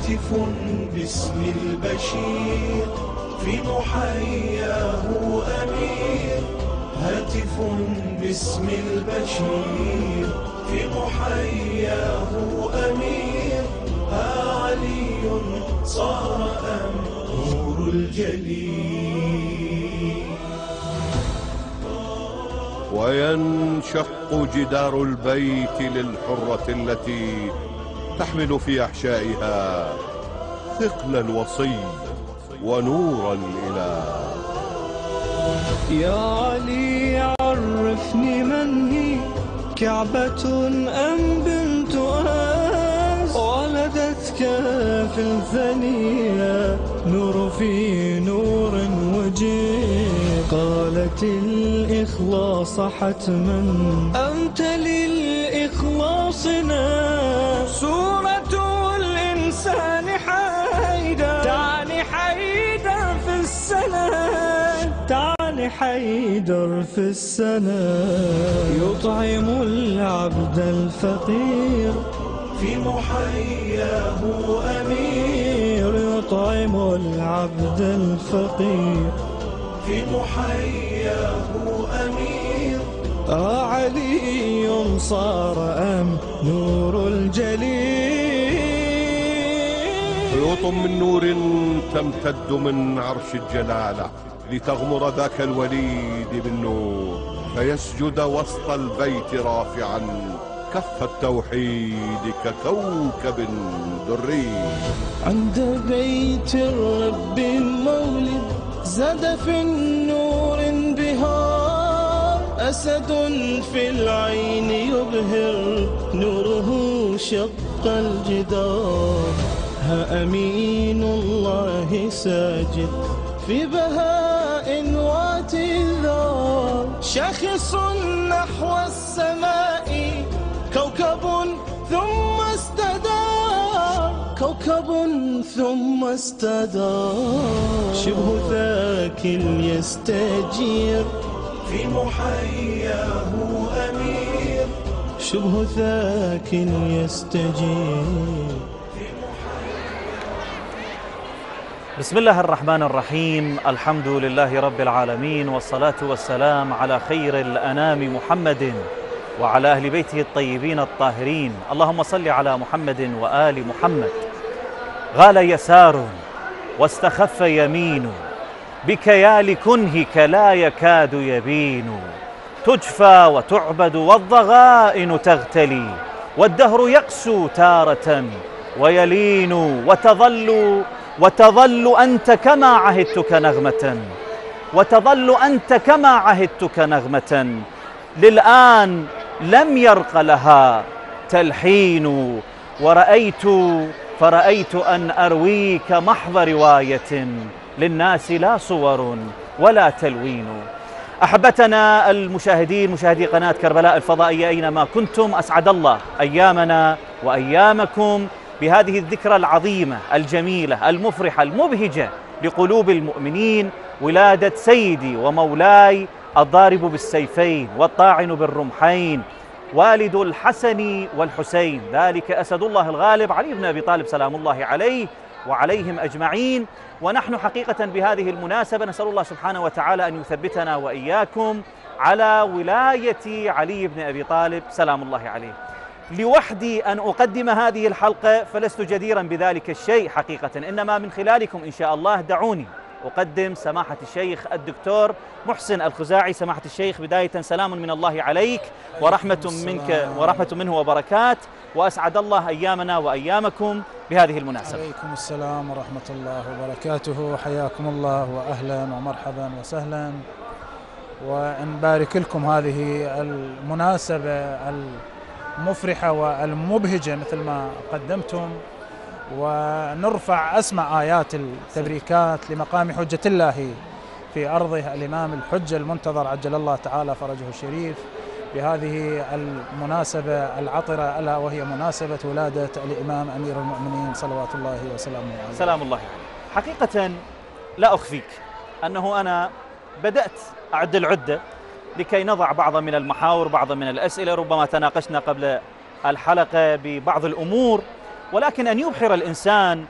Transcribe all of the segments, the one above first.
هاتف باسم البشير في محياه أمير، هاتف باسم البشير في محياه أمير. ها علي صار أمير الجليل. وينشق جدار البيت للحرة التي تحمل في أحشائها ثقل الوصي ونور الإله. يا علي عرفني من هي، كعبة أم بنت أنس؟ ولدتك في الثنية نور في نور وجيه. قالت الإخلاص حتما أنت للإخلاص ناس. سورة الإنسان حيدا تعني حيدا في السنة، تعني حيدر في السنة. يطعم العبد الفقير في محياه أمير، يطعم العبد الفقير في محياه أمير. علي صار أم نور الجليل. خيوط من نور تمتد من عرش الجلالة لتغمر ذاك الوليد بالنور، فيسجد وسط البيت رافعا كف التوحيد ككوكب دري. عند بيت الرب مولد زاد في النور انبهار. أسد في العين يبهر نوره شق الجدار. ها أمين الله ساجد في بهاء واعتذار. شاخص نحو السماء كوكب ثم استدار، كوكب ثم استدار. شبه ذاك يستجير في محياه أمير، شبه ذاك يستجير. بسم الله الرحمن الرحيم. الحمد لله رب العالمين، والصلاة والسلام على خير الأنام محمد وعلى أهل بيته الطيبين الطاهرين. اللهم صل على محمد وآل محمد. غال يسار واستخف يمين، بك يا لكنهك لا يكاد يبين. تجفى وتعبد والضغائن تغتلي، والدهر يقسو تارة ويلين. وتظل أنت كما عهدتك نغمة، وتظل أنت كما عهدتك نغمة. للآن لم يرق لها تلحين. فرأيت أن أرويك محض رواية للناس لا صور ولا تلوين. أحبتنا المشاهدين، مشاهدي قناة كربلاء الفضائية أينما كنتم، أسعد الله أيامنا وأيامكم بهذه الذكرى العظيمة الجميلة المفرحة المبهجة لقلوب المؤمنين، ولادة سيدي ومولاي الضارب بالسيفين والطاعن بالرمحين، والد الحسن والحسين، ذلك أسد الله الغالب علي بن أبي طالب سلام الله عليه وعليهم أجمعين. ونحن حقيقة بهذه المناسبة نسأل الله سبحانه وتعالى أن يثبتنا وإياكم على ولاية علي بن أبي طالب سلام الله عليه. لوحدي أن أقدم هذه الحلقة فلست جديرا بذلك الشيء حقيقة، إنما من خلالكم إن شاء الله دعوني أقدم سماحة الشيخ الدكتور محسن الخزاعي. سماحة الشيخ، بداية سلام من الله عليك ورحمة منك ورحمة منه وبركات، وأسعد الله أيامنا وأيامكم بهذه المناسبة. عليكم السلام ورحمة الله وبركاته، حياكم الله وأهلا ومرحبا وسهلا، ونبارك لكم هذه المناسبة المفرحة والمبهجة مثل ما قدمتم، ونرفع أسمى آيات التبريكات لمقام حجة الله في أرضه الإمام الحجة المنتظر عجل الله تعالى فرجه الشريف بهذه المناسبة العطرة، ألا وهي مناسبة ولادة الإمام أمير المؤمنين صلوات الله وسلامه عليه. سلام الله عليه. حقيقة لا أخفيك أنه أنا بدأت أعد العدة لكي نضع بعض من المحاور، بعض من الأسئلة، ربما تناقشنا قبل الحلقة ببعض الأمور، ولكن أن يبحر الإنسان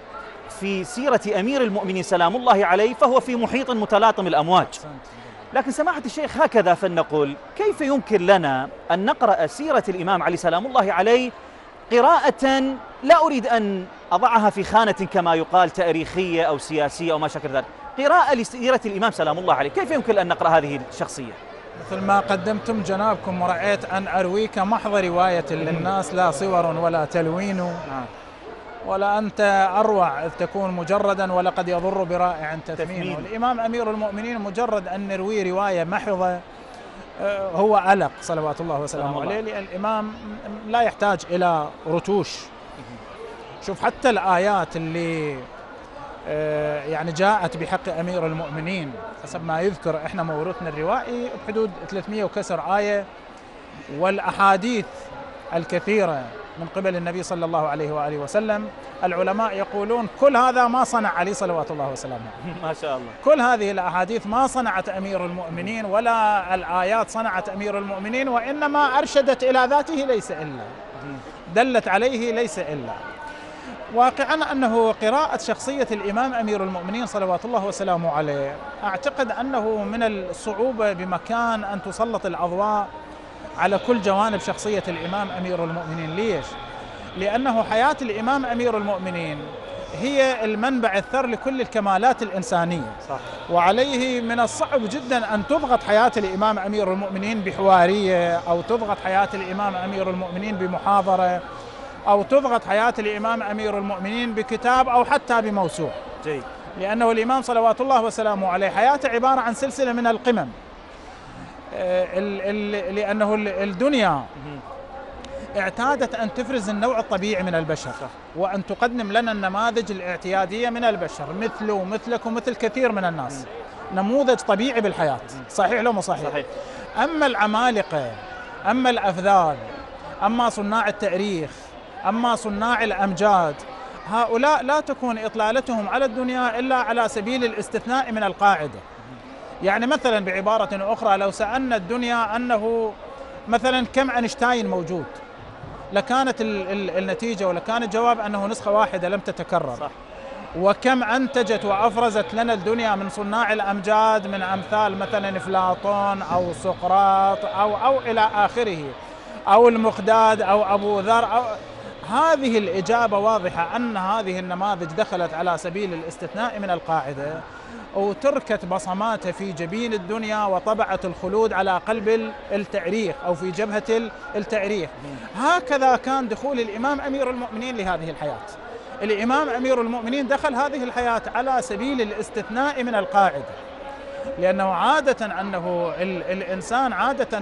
في سيرة أمير المؤمنين سلام الله عليه فهو في محيط متلاطم الأمواج. لكن سماحة الشيخ هكذا فلنقل، كيف يمكن لنا أن نقرأ سيرة الإمام علي سلام الله عليه قراءة لا أريد أن أضعها في خانة كما يقال تاريخية أو سياسية أو ما شكل ذلك، قراءة لسيرة الإمام سلام الله عليه، كيف يمكن أن نقرأ هذه الشخصية؟ مثل ما قدمتم جنابكم ورأيت أن أرويك محض رواية للناس لا صور ولا تلوين، ولا أنت أروع إذ تكون مجردا ولقد يضر برائع تثمين. والإمام أمير المؤمنين مجرد أن نروي رواية محضة هو ألق صلوات الله وسلامه عليه، لأن الإمام لا يحتاج إلى رتوش. شوف حتى الآيات اللي يعني جاءت بحق أمير المؤمنين حسب ما يذكر إحنا موروثنا الروائي بحدود 300 وكسر آية، والأحاديث الكثيرة من قبل النبي صلى الله عليه وآله وسلم. العلماء يقولون كل هذا ما صنع علي صلوات الله وسلامه ما شاء الله. كل هذه الأحاديث ما صنعت أمير المؤمنين، ولا الآيات صنعت أمير المؤمنين، وإنما أرشدت إلى ذاته ليس إلا، دلت عليه ليس إلا. واقعا أنه قراءة شخصية الإمام أمير المؤمنين صلوات الله وسلامه عليه أعتقد أنه من الصعوبة بمكان أن تسلط الأضواء على كل جوانب شخصية الإمام أمير المؤمنين. ليش؟ لأنه حياة الإمام أمير المؤمنين هي المنبع الثر لكل الكمالات الإنسانية. صح. وعليه من الصعب جدا أن تضغط حياة الإمام أمير المؤمنين بحوارية، أو تضغط حياة الإمام أمير المؤمنين بمحاضرة، أو تضغط حياة الإمام أمير المؤمنين بكتاب أو حتى بموسوعة. جيد. لأنه الإمام صلوات الله وسلامه عليه حياته عبارة عن سلسلة من القمم، لأنه الدنيا اعتادت أن تفرز النوع الطبيعي من البشر، وأن تقدم لنا النماذج الاعتيادية من البشر مثله ومثلك ومثل كثير من الناس، نموذج طبيعي بالحياة. صحيح لو مو صحيح؟ صحيح. أما العمالقة، أما الأفذاذ، أما صناع التاريخ، أما صناع الأمجاد، هؤلاء لا تكون إطلالتهم على الدنيا إلا على سبيل الاستثناء من القاعدة. يعني مثلا بعبارة أخرى، لو سألنا الدنيا أنه مثلا كم أينشتاين موجود، لكانت النتيجة ولكان الجواب أنه نسخة واحدة لم تتكرر. صح. وكم أنتجت وأفرزت لنا الدنيا من صناع الأمجاد من أمثال مثلا أفلاطون أو سقراط أو إلى آخره، أو المقداد أو أبو ذر هذه الإجابة واضحة أن هذه النماذج دخلت على سبيل الاستثناء من القاعدة، وتركت بصماتها في جبين الدنيا وطبعت الخلود على قلب التاريخ أو في جبهة التاريخ. هكذا كان دخول الإمام أمير المؤمنين لهذه الحياة. الإمام أمير المؤمنين دخل هذه الحياة على سبيل الاستثناء من القاعدة، لأنه عادة أنه الإنسان عادة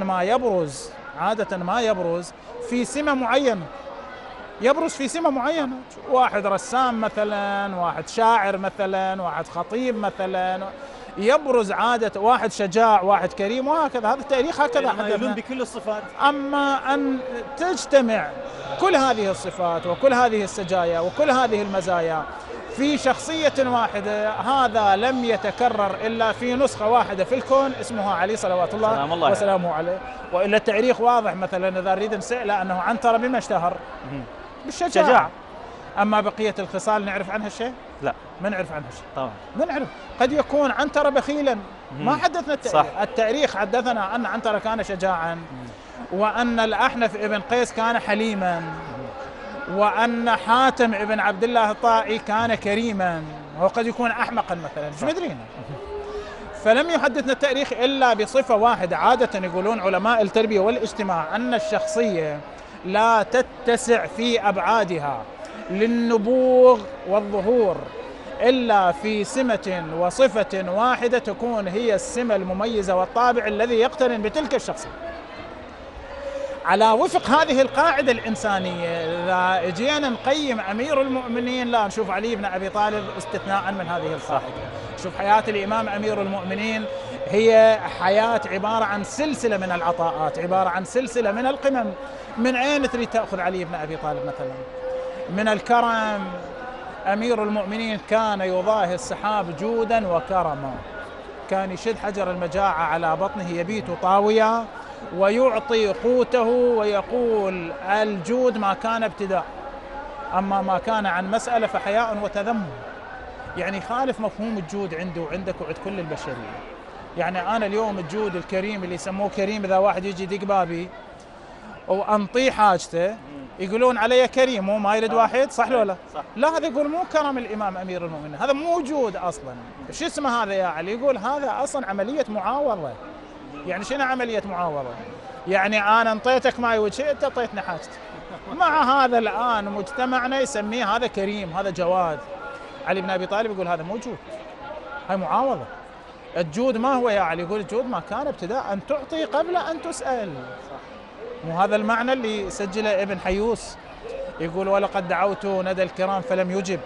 ما يبرز في سمة معينة، يبرز في سمة معينة، واحد رسام مثلا، واحد شاعر مثلا، واحد خطيب مثلا، يبرز عادة، واحد شجاع، واحد كريم، وهكذا. هذا التاريخ هكذا يلون بكل الصفات. أما أن تجتمع كل هذه الصفات وكل هذه السجايا وكل هذه المزايا في شخصية واحدة، هذا لم يتكرر إلا في نسخة واحدة في الكون اسمها علي صلوات الله وسلامه عليه. وإلا التاريخ واضح، مثلا إذا نريد نسأله أنه عنترة بما اشتهر؟ بالشجاعة. أما بقية الخصال نعرف عنها شيء؟ لا، ما نعرف عنها شيء طبعا. ما نعرف. قد يكون عنترة بخيلا، ما حدثنا التاريخ. صح. التاريخ حدثنا أن عنترة كان شجاعا، وأن الأحنف ابن قيس كان حليما، وأن حاتم ابن عبد الله الطائي كان كريما، وقد يكون أحمقا مثلا، مش مدرين. فلم يحدثنا التاريخ إلا بصفة واحدة. عادة يقولون علماء التربية والاجتماع أن الشخصية لا تتسع في أبعادها للنبوغ والظهور إلا في سمة وصفة واحدة تكون هي السمة المميزة والطابع الذي يقترن بتلك الشخصية. على وفق هذه القاعدة الإنسانية إذا اجينا نقيم أمير المؤمنين، لا نشوف علي بن أبي طالب استثناء من هذه القاعدة. شوف حياة الإمام أمير المؤمنين هي حياة عبارة عن سلسلة من العطاءات، عبارة عن سلسلة من القمم. من أين تريد تأخذ علي بن أبي طالب مثلا؟ من الكرم. أمير المؤمنين كان يضاهي السحاب جودا وكرما، كان يشد حجر المجاعة على بطنه يبيت طاوية ويعطي قوته، ويقول الجود ما كان ابتداء، أما ما كان عن مسألة فحياء وتذمم. يعني خالف مفهوم الجود عندي وعندك وعند كل البشرية. يعني أنا اليوم الجود الكريم اللي يسموه كريم، إذا واحد يجي يدق بابي وأنطيه حاجته يقولون علي كريم، مو ما يريد واحد، صح ولا لا؟ لا، هذا يقول مو كرم الإمام أمير المؤمنين، هذا مو وجود أصلا. شو اسمه هذا يا علي؟ يقول هذا أصلا عملية معاوضة. يعني شنو عملية معاوضة؟ يعني أنا انطيتك ماي وجهي، أنت أعطيتني حاجتي. مع هذا الآن مجتمعنا يسميه هذا كريم، هذا جواد. علي بن أبي طالب يقول هذا مو جود، هاي معاوضة. الجود ما هو يا علي؟ يقول الجود ما كان ابتداء أن تعطي قبل أن تسأل. مو هذا المعنى اللي سجله ابن حيوس؟ يقول ولقد دعوت ندى الكرام فلم يجب،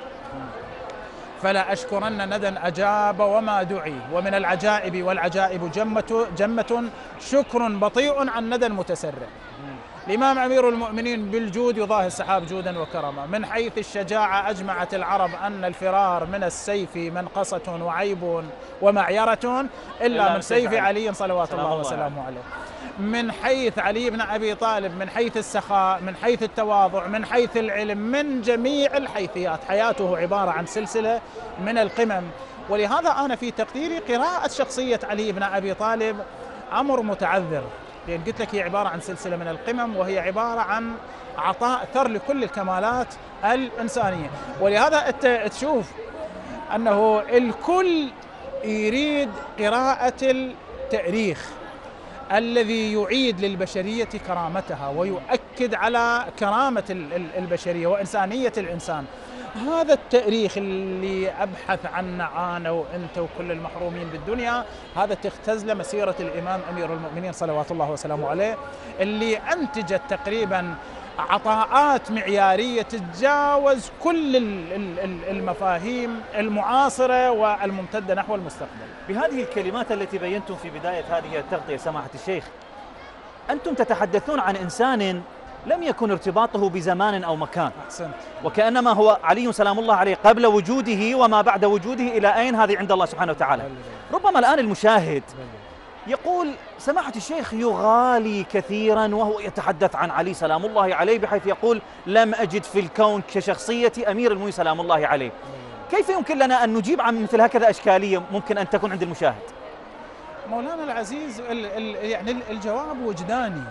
فلا أشكرن ندى أجاب وما دعي، ومن العجائب والعجائب جمة شكر بطيء عن ندى المتسرع. الإمام أمير المؤمنين بالجود يضاهي السحاب جودا وكرما. من حيث الشجاعة أجمعت العرب أن الفرار من السيف منقصة وعيب ومعيرة إلا من سيف علي صلوات الله وسلامه عليه. من حيث علي بن أبي طالب، من حيث السخاء، من حيث التواضع، من حيث العلم، من جميع الحيثيات، حياته عبارة عن سلسلة من القمم. ولهذا أنا في تقديري قراءة شخصية علي بن أبي طالب أمر متعذر، لأن قلت لك هي عبارة عن سلسلة من القمم، وهي عبارة عن عطاء ثر لكل الكمالات الإنسانية. ولهذا أنت تشوف أنه الكل يريد قراءة التاريخ الذي يعيد للبشرية كرامتها ويؤكد على كرامة البشرية وإنسانية الإنسان. هذا التاريخ اللي أبحث عنه أنا وأنت وكل المحرومين بالدنيا، هذا تختزل مسيرة الإمام أمير المؤمنين صلوات الله وسلامه عليه، اللي أنتجت تقريبا عطاءات معيارية تتجاوز كل المفاهيم المعاصرة والممتدة نحو المستقبل. بهذه الكلمات التي بينتم في بداية هذه التغطية سماحة الشيخ، أنتم تتحدثون عن إنسان لم يكن ارتباطه بزمان أو مكان. أحسنت. وكأنما هو علي سلام الله عليه قبل وجوده وما بعد وجوده إلى أين، هذه عند الله سبحانه وتعالى. ربما الآن المشاهد يقول سماحة الشيخ يغالي كثيرا وهو يتحدث عن علي سلام الله عليه، بحيث يقول لم أجد في الكون كشخصية أمير المؤمنين سلام الله عليه. كيف يمكن لنا أن نجيب عن مثل هكذا أشكالية ممكن أن تكون عند المشاهد؟ مولانا العزيز، يعني الجواب وجداني.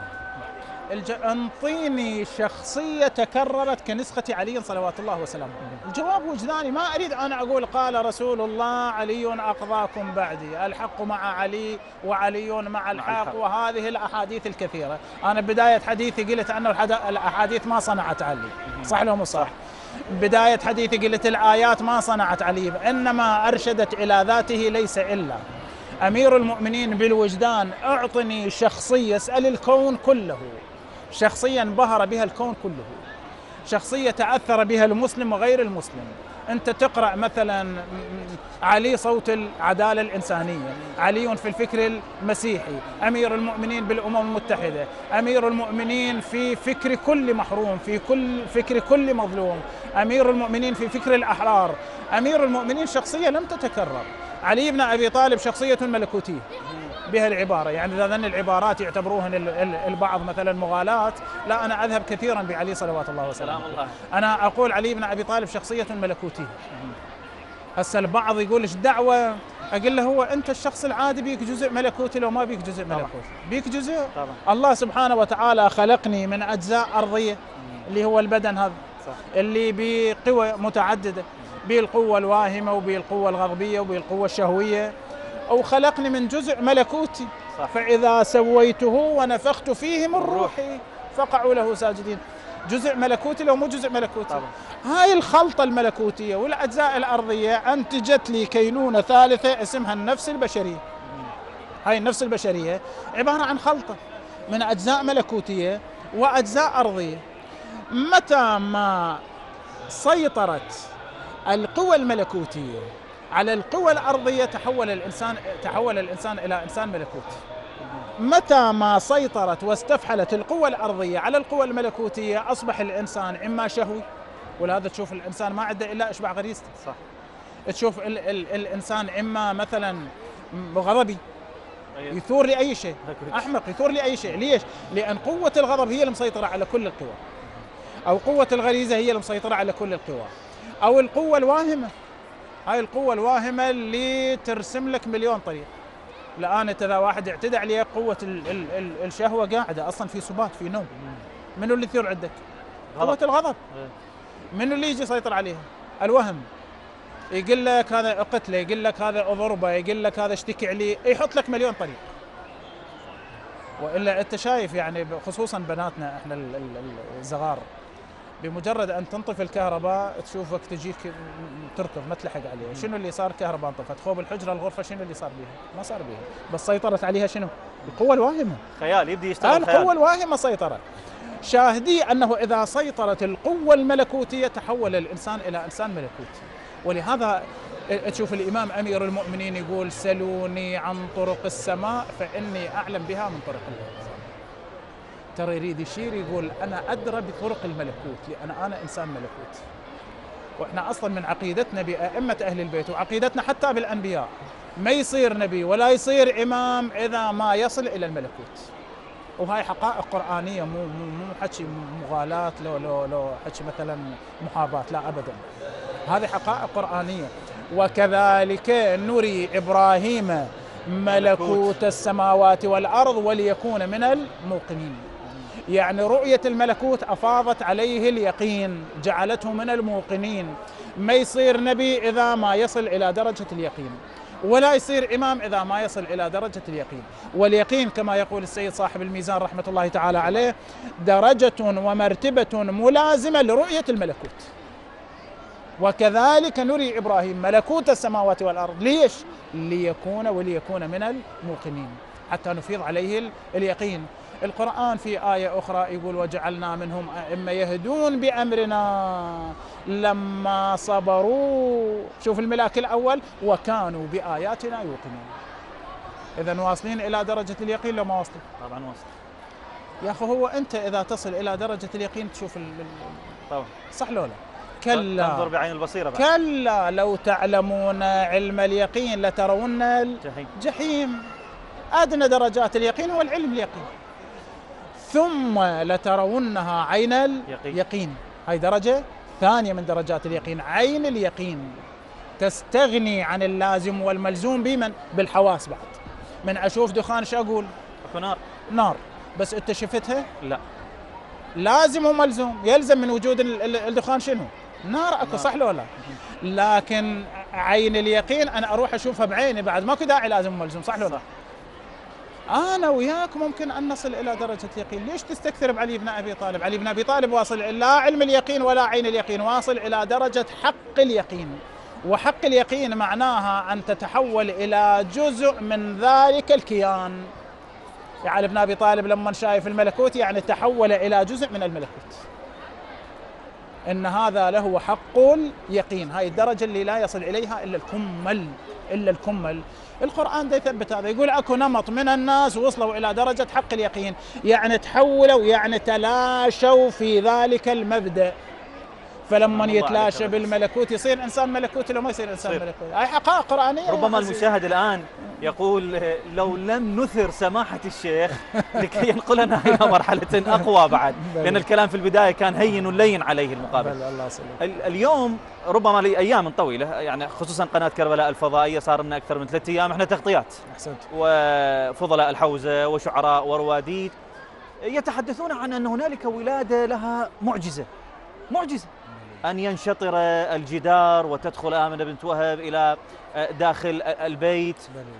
انطيني شخصية تكررت كنسخة علي صلوات الله وسلامه. الجواب وجداني، ما أريد أن أقول قال رسول الله علي أقضاكم بعدي، الحق مع علي وعلي مع الحق، وهذه الأحاديث الكثيرة. أنا بداية حديثي قلت أن الأحاديث ما صنعت علي، صح لو مو صح؟ بداية حديثي قلت الآيات ما صنعت علي، إنما أرشدت إلى ذاته ليس إلا. أمير المؤمنين بالوجدان، أعطني شخصية يسأل الكون كله، شخصية انبهر بها الكون كله، شخصية تأثر بها المسلم وغير المسلم. أنت تقرأ مثلا علي صوت العدالة الإنسانية، علي في الفكر المسيحي، أمير المؤمنين بالأمم المتحدة، أمير المؤمنين في فكر كل محروم، في كل فكر كل مظلوم، أمير المؤمنين في فكر الأحرار. أمير المؤمنين شخصية لم تتكرر. علي بن أبي طالب شخصية ملكوتية بها العبارة، يعني إذا ذن العبارات يعتبروهن البعض مثلا مغالاة، لا، أنا أذهب كثيرا بعلي صلوات الله وسلامه. أنا أقول علي بن أبي طالب شخصية ملكوتية. هسه البعض يقول إيش دعوة؟ أقول له هو أنت الشخص العادي بيك جزء ملكوتي، لو ما بيك جزء ملكوتي بيك جزء طبعا. الله سبحانه وتعالى خلقني من أجزاء أرضية اللي هو البدن هذا اللي بقوة متعددة، بالقوة الواهمة وبالقوة الغضبية وبالقوة الشهوية، أو خلقني من جزء ملكوتي صح. فإذا سويته ونفخت فيه من روحي فقعوا له ساجدين. جزء ملكوتي لو مو جزء ملكوتي طبعا. هاي الخلطة الملكوتية والأجزاء الأرضية أنتجت لي كينونة ثالثة اسمها النفس البشرية. هاي النفس البشرية عبارة عن خلطة من أجزاء ملكوتية وأجزاء أرضية. متى ما سيطرت القوى الملكوتية على القوى الأرضية تحول الإنسان إلى إنسان ملكوتي. متى ما سيطرت واستفحلت القوى الأرضية على القوى الملكوتية أصبح الإنسان إما شهوي، ولهذا تشوف الإنسان ما عنده إلا إشباع غريزته صح. تشوف الإنسان إما مثلا غضبي يثور لأي شيء، أحمق يثور لأي شيء. ليش؟ لأن قوة الغضب هي المسيطرة على كل القوى، أو قوة الغريزة هي المسيطرة على كل القوى، أو القوة الواهمة هاي القوة الواهمة اللي ترسم لك مليون طريق. الآن إذا واحد اعتدى عليه قوة الشهوة قاعدة أصلا في سبات في نوم، منو اللي يثير عندك؟ قوة الغضب. منو اللي يجي يسيطر عليها؟ الوهم. يقول لك هذا اقتله، يقول لك هذا اضربه، يقول لك هذا اشتكي عليه، يحط لك مليون طريق. والا انت شايف يعني خصوصا بناتنا احنا الصغار، بمجرد ان تنطفي الكهرباء تشوفك تجيك تركض ما تلحق عليه. شنو اللي صار؟ كهرباء انطفت، خوب الحجره الغرفه شنو اللي صار بيها؟ ما صار بيها، بس سيطرت عليها شنو؟ القوه الواهمه. خيال يبدي يشتغل خيال. القوه الواهمه سيطرت. شاهدي انه اذا سيطرت القوه الملكوتيه تحول الانسان الى انسان ملكوتي. ولهذا تشوف الامام امير المؤمنين يقول: سلوني عن طرق السماء فاني اعلم بها من طرق الارض. ترى يريد يشير يقول انا ادرى بطرق الملكوت لان انا انسان ملكوت. واحنا اصلا من عقيدتنا بائمه اهل البيت وعقيدتنا حتى بالانبياء ما يصير نبي ولا يصير امام اذا ما يصل الى الملكوت. وهاي حقائق قرآنية، مو حكي مغالاة، لو حكي مثلا محاباة، لا أبدا. هذه حقائق قرآنية. وكذلك نري إبراهيم ملكوت السماوات والأرض وليكون من الموقنين. يعني رؤية الملكوت أفاضت عليه اليقين، جعلته من الموقنين. ما يصير نبي إذا ما يصل إلى درجة اليقين، ولا يصير إمام إذا ما يصل إلى درجة اليقين. واليقين كما يقول السيد صاحب الميزان رحمة الله تعالى عليه: درجة ومرتبة ملازمة لرؤية الملكوت. وكذلك نري إبراهيم ملكوت السماوات والأرض. ليش؟ وليكون من الموقنين، حتى نفيض عليه اليقين. القرآن في آية أخرى يقول: وجعلنا منهم أئمة يهدون بأمرنا لما صبروا. شوف الملاك الأول: وكانوا بآياتنا يوقنون. إذا واصلين إلى درجة اليقين لو ما وصلوا؟ طبعا وصل. يا أخي هو أنت إذا تصل إلى درجة اليقين تشوف طبعا صح لولا؟ كلا، تنظر بعين البصيرة بعد. كلا لو تعلمون علم اليقين لترون الجحيم. أدنى درجات اليقين هو العلم اليقين. ثم لترونها عين اليقين. هاي درجة ثانية من درجات اليقين، عين اليقين. تستغني عن اللازم والملزوم بمن؟ بالحواس. بعد من أشوف دخان شو أقول؟ أكو نار. نار. بس أنت شفتها؟ لا. لازم وملزوم. يلزم من وجود الدخان شنو؟ نار. أكو صح لو لا؟ لكن عين اليقين أنا أروح أشوفها بعيني، بعد ماكو داعي لازم وملزوم. صح لو لا؟ أنا وياك ممكن أن نصل إلى درجة اليقين. ليش تستكثر بعلي بن أبي طالب؟ علي بن أبي طالب واصل لا علم اليقين ولا عين اليقين، واصل إلى درجة حق اليقين. وحق اليقين معناها أن تتحول إلى جزء من ذلك الكيان. يعني علي بن أبي طالب لما شايف الملكوت يعني تحول إلى جزء من الملكوت. إن هذا له حق اليقين. هاي الدرجة اللي لا يصل إليها إلا الكمل. القرآن ده يثبت هذا، يقول اكو نمط من الناس وصلوا الى درجة حق اليقين، يعني تحولوا، يعني تلاشوا في ذلك المبدأ. فلما يتلاشى بالملكوت يصير انسان ملكوتي لو ما يصير انسان ملكوتي. هاي حقائق قرآنية. ربما المشاهد الان يقول لو لم نثر سماحة الشيخ لكي ينقلنا الى مرحلة اقوى بعد، لان الكلام في البداية كان هين ولين عليه المقابل. اليوم ربما لأيام طويلة، يعني خصوصا قناة كربلاء الفضائية صار لنا أكثر من 3 أيام احنا تغطيات. أحسنت. وفضلاء الحوزة وشعراء ورواديد يتحدثون عن أن هنالك ولادة لها معجزة أن ينشطر الجدار وتدخل آمنة بنت وهب إلى داخل البيت،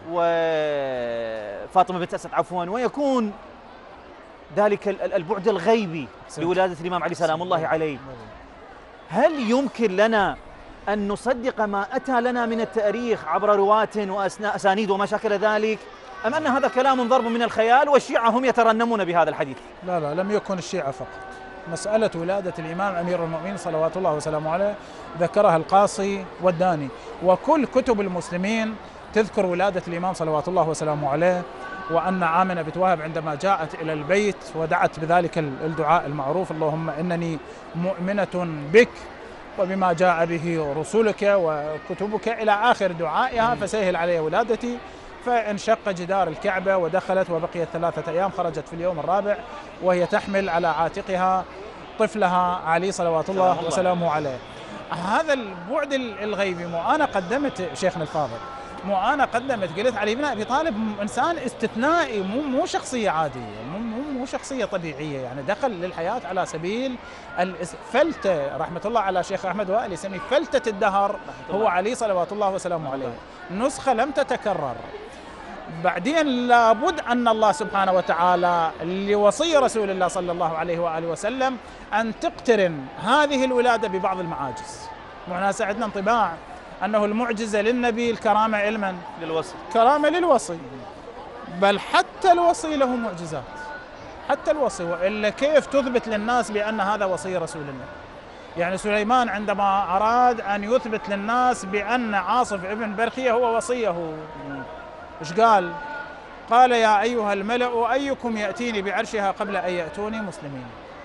وفاطمة بنت أسد عفوا، ويكون ذلك البعد الغيبي لولادة الإمام علي سلام الله عليه. هل يمكن لنا أن نصدق ما أتى لنا من التاريخ عبر رواة وأسانيد وما شاكل ذلك، أم أن هذا كلام ضرب من الخيال والشيعة هم يترنمون بهذا الحديث؟ لا، لم يكن الشيعة فقط. مسألة ولادة الإمام أمير المؤمنين صلوات الله وسلامه عليه ذكرها القاصي والداني، وكل كتب المسلمين تذكر ولادة الإمام صلوات الله وسلامه عليه، وأن آمنة بنت وهب عندما جاءت إلى البيت ودعت بذلك الدعاء المعروف: اللهم إنني مؤمنة بك وبما جاء به رسلك وكتبك إلى آخر دعائها فسهل علي ولادتي. فانشق جدار الكعبة ودخلت، وبقيت 3 أيام، خرجت في اليوم الرابع وهي تحمل على عاتقها طفلها علي صلوات الله وسلامه عليه. هذا البعد الغيبي. مو أنا قدمت شيخنا الفاضل، مو أنا قدمت قلت علي بن أبي طالب إنسان استثنائي، مو شخصية عادية، مو شخصية طبيعية، يعني دخل للحياة على سبيل فلتة. رحمة الله على شيخ أحمد وائل يسميه فلتة الدهر، هو علي صلوات الله وسلامه عليه، نسخة لم تتكرر. بعدين لابد أن الله سبحانه وتعالى لوصي رسول الله صلى الله عليه وآله وسلم أن تقترن هذه الولادة ببعض المعاجز. معنا عندنا انطباع أنه المعجزة للنبي الكرامة علما للوصي، كرامة للوصي، بل حتى الوصي له معجزات، حتى الوصي. وإلا كيف تثبت للناس بأن هذا وصي رسول الله؟ يعني سليمان عندما أراد أن يثبت للناس بأن عاصف ابن برخية هو وصيه، إيش قال؟ قال يا أيها الملأ أيكم يأتيني بعرشها قبل أن يأتوني مسلمين.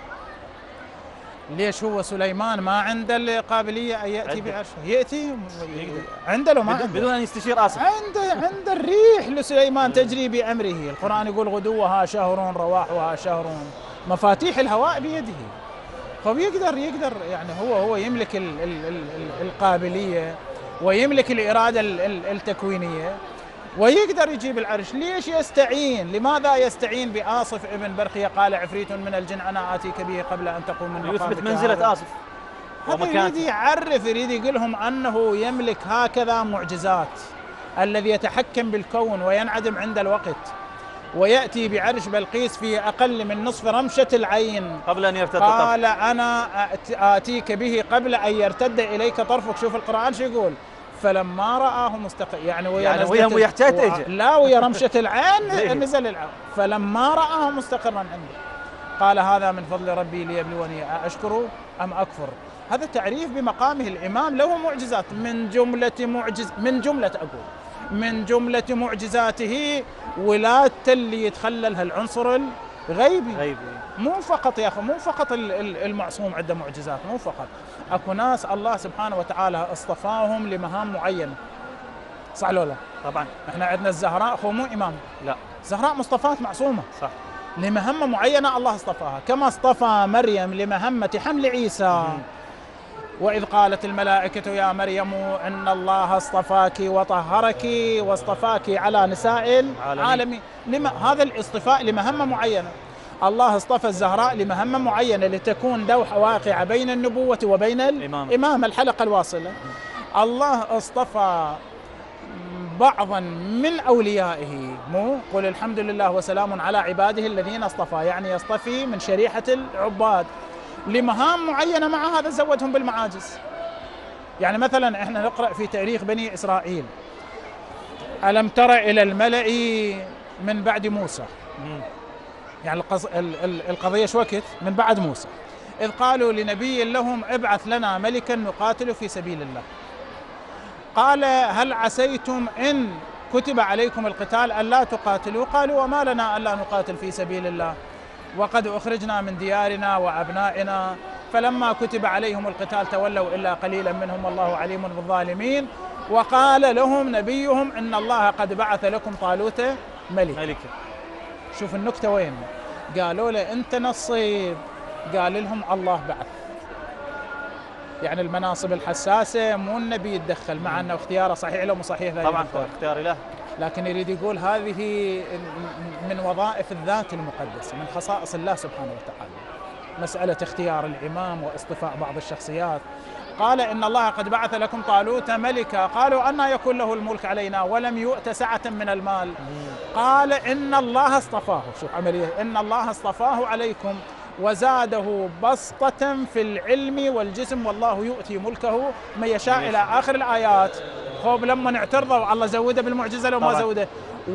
ليش هو سليمان ما عنده القابلية أن يأتي بعرشه؟ يأتي عنده، لو ما بدون أن يستشير آسف، عنده الريح لسليمان تجري بأمره. القرآن يقول غدوها شهر رواحها شهر، مفاتيح الهواء بيده. فبيقدر يعني هو يملك القابلية ويملك الإرادة التكوينية ويقدر يجيب العرش. ليش يستعين؟ لماذا يستعين بآصف ابن برخية؟ قال عفريت من الجن أنا آتيك به قبل أن تقوم من مقامك. يثبت منزلة آصف. هذا يريد يعرف، يريد يقول لهم أنه يملك هكذا معجزات، الذي يتحكم بالكون وينعدم عند الوقت، ويأتي بعرش بلقيس في أقل من نصف رمشة العين قبل أن يرتد. قال أنا آتيك به قبل أن يرتد إليك طرفك. شوف القرآن شو يقول؟ فلما رآه مستقر، يعني ويا يحتاج لا ويا رمشة العين نزل العين. فلما رآه مستقرا عنده قال هذا من فضل ربي ليبلوني أشكر أم أكفر. هذا تعريف بمقامه. الإمام له معجزات، من جملة معجزاته ولادته اللي يتخللها العنصر الغيبي. مو فقط يا أخي، مو فقط المعصوم عنده معجزات، مو فقط. أكو ناس الله سبحانه وتعالى اصطفاهم لمهام معينة، صح ولا لا؟ طبعا. احنا عندنا الزهراء، هو مو إمام، لا، زهراء مصطفاة معصومة، صح، لمهمة معينة الله اصطفاها، كما اصطفى مريم لمهمة حمل عيسى. وإذ قالت الملائكة يا مريم إن الله اصطفاك وطهرك واصطفاك على نساء العالمين. هذا الاصطفاء لمهمة معينة. الله اصطفى الزهراء لمهمة معينة، لتكون دوحة واقعة بين النبوة وبين الإمام، الحلقة الواصلة. الله اصطفى بعضا من أوليائه، مو قل الحمد لله وسلام على عباده الذين اصطفى، يعني يصطفي من شريحة العباد لمهام معينة. مع هذا زودهم بالمعاجز. يعني مثلا احنا نقرأ في تاريخ بني إسرائيل: ألم تر إلى الملأ من بعد موسى، يعني القضية شو وقت؟ من بعد موسى، إذ قالوا لنبي لهم ابعث لنا ملكا نقاتل في سبيل الله. قال هل عسيتم إن كتب عليكم القتال ألا تقاتلوا؟ قالوا وما لنا ألا نقاتل في سبيل الله وقد أخرجنا من ديارنا وأبنائنا. فلما كتب عليهم القتال تولوا إلا قليلا منهم والله عليم بالظالمين. وقال لهم نبيهم إن الله قد بعث لكم طالوت ملكا. شوف النكتة وين؟ قالوا له أنت نصيب، قال لهم الله بعث. يعني المناصب الحساسة مو النبي يتدخل، مع أنه اختياره صحيح له مو صحيح، طبعا اختيار له، لكن يريد يقول هذه من وظائف الذات المقدسة، من خصائص الله سبحانه وتعالى، مسألة اختيار الإمام واصطفاء بعض الشخصيات. قال إن الله قد بعث لكم طالوت ملكا. قالوا أنى يكون له الملك علينا ولم يؤت سعة من المال. قال إن الله اصطفاه، شوف عملية، إن الله اصطفاه عليكم وزاده بسطة في العلم والجسم والله يؤتي ملكه من يشاء إلى آخر الآيات. خوب لما اعترضوا الله زوده بالمعجزة لو ما زوده.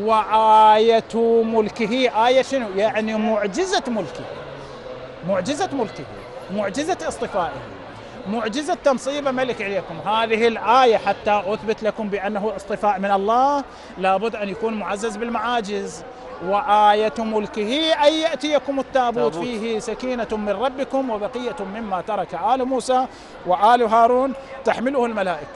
وآية ملكه، آية شنو؟ يعني معجزة ملكه، معجزة ملكه، معجزة اصطفائه، معجزة تنصيب ملك عليكم. هذه الآية حتى أثبت لكم بأنه اصطفاء من الله لابد أن يكون معزز بالمعاجز. وآية ملكه أن يأتيكم التابوت فيه سكينة من ربكم وبقية مما ترك آل موسى وآل هارون تحمله الملائكة.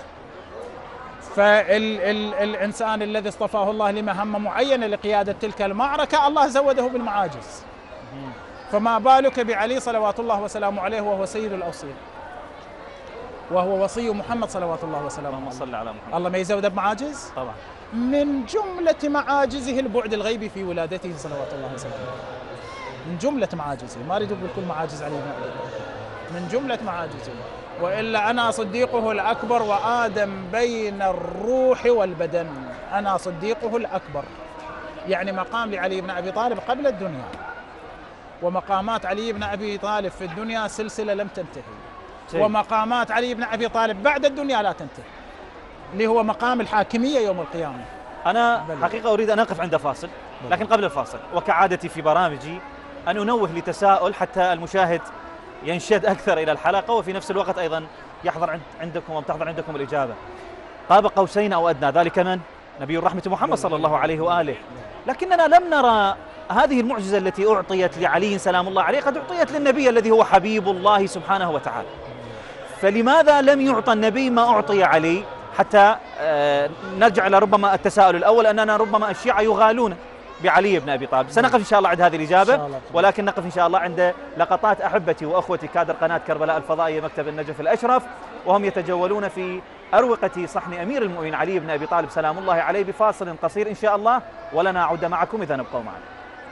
فالإنسان الذي اصطفاه الله لمهمة معينة لقيادة تلك المعركة الله زوده بالمعاجز، فما بالك بعلي صلوات الله وسلامه عليه وهو سيد الأوصياء. وهو وصي محمد صلوات الله وسلامه اللهم عليه. صل على محمد. الله ما يزود بمعاجز. طبعا من جملة معاجزه البعد الغيبي في ولادته صلوات الله وسلامه عليه. من جملة معاجزه، ما أريد أقول كل معاجز علي بن أبي طالب، من جملة معاجزه. وإلا أنا صديقه الأكبر وآدم بين الروح والبدن، أنا صديقه الأكبر. يعني مقام لعلي بن أبي طالب قبل الدنيا، ومقامات علي بن أبي طالب في الدنيا سلسلة لم تنتهي، ومقامات علي بن أبي طالب بعد الدنيا لا تنتهي، اللي هو مقام الحاكمية يوم القيامة. أنا حقيقة أريد أن أقف عند فاصل، لكن قبل الفاصل وكعادتي في برامجي أن أنوه لتساؤل حتى المشاهد ينشد أكثر إلى الحلقة، وفي نفس الوقت أيضا يحضر عندكم وتحضر عندكم الإجابة. قاب قوسين أو أدنى، ذلك من؟ نبي الرحمة محمد صلى الله عليه وآله. لكننا لم نرى هذه المعجزة التي أعطيت لعلي سلام الله عليه قد أعطيت للنبي الذي هو حبيب الله سبحانه وتعالى. فلماذا لم يعطى النبي ما أعطي علي؟ حتى نجعل ربما التساؤل الأول أننا ربما الشيعة يغالون بعلي بن أبي طالب. سنقف إن شاء الله عند هذه الإجابة، ولكن نقف إن شاء الله عند لقطات أحبتي وأخوتي كادر قناة كربلاء الفضائية مكتب النجف الأشرف وهم يتجولون في أروقة صحن أمير المؤمنين علي بن أبي طالب سلام الله عليه، بفاصل قصير إن شاء الله، ولن أعود معكم إذا نبقوا معنا.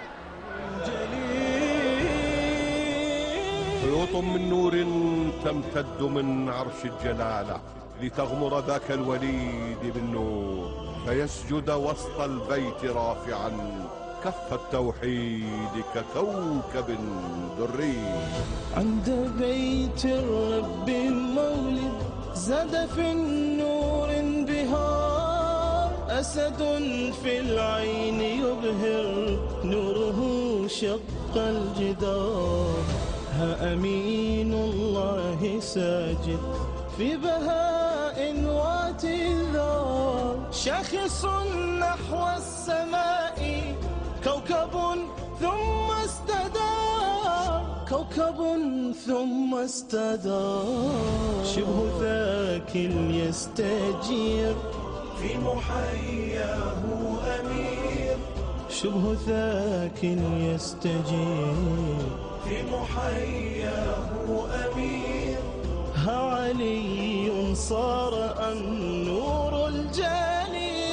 خيوط من نور تمتد من عرش الجلالة لتغمر ذاك الوليد بالنور، فيسجد وسط البيت رافعا كف التوحيد ككوكب دري. عند بيت الرب مولد زاد في النور انبهار، أسد في العين يبهر نوره شق الجدار. ها أمين الله ساجد في بهاء واعتذار، شاخص نحو السماء كوكب ثم استدار، كوكب ثم استدار. شبه ذاك يستجير في محياه أمير، شبه ذاك يستجير في محياه أمير. ها علي صار النور الجلي.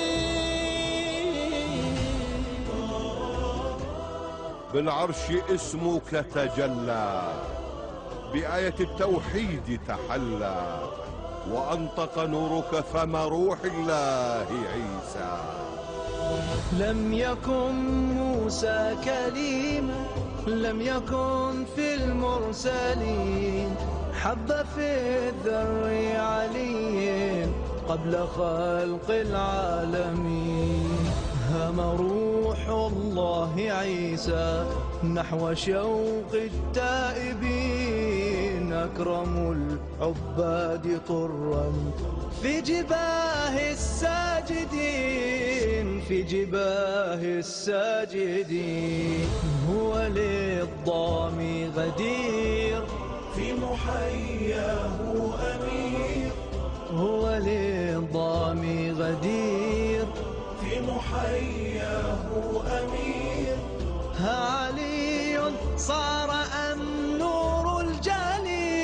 بالعرش اسمك تجلى، بآية التوحيد تحلى، وأنطق نورك فم روح الله عيسى. لم يكن موسى كليما، لم يكن في المرسلين، حب في الذر علي قبل خلق العالمين. هم روح الله عيسى نحو شوق التائبين، أكرم العباد طرا في جباه الساجدين، في جباه الساجدين. هو للضام غدير في محياه أمير، هو للضام غدير في محياه أمير. ها علي صار النور الجلي.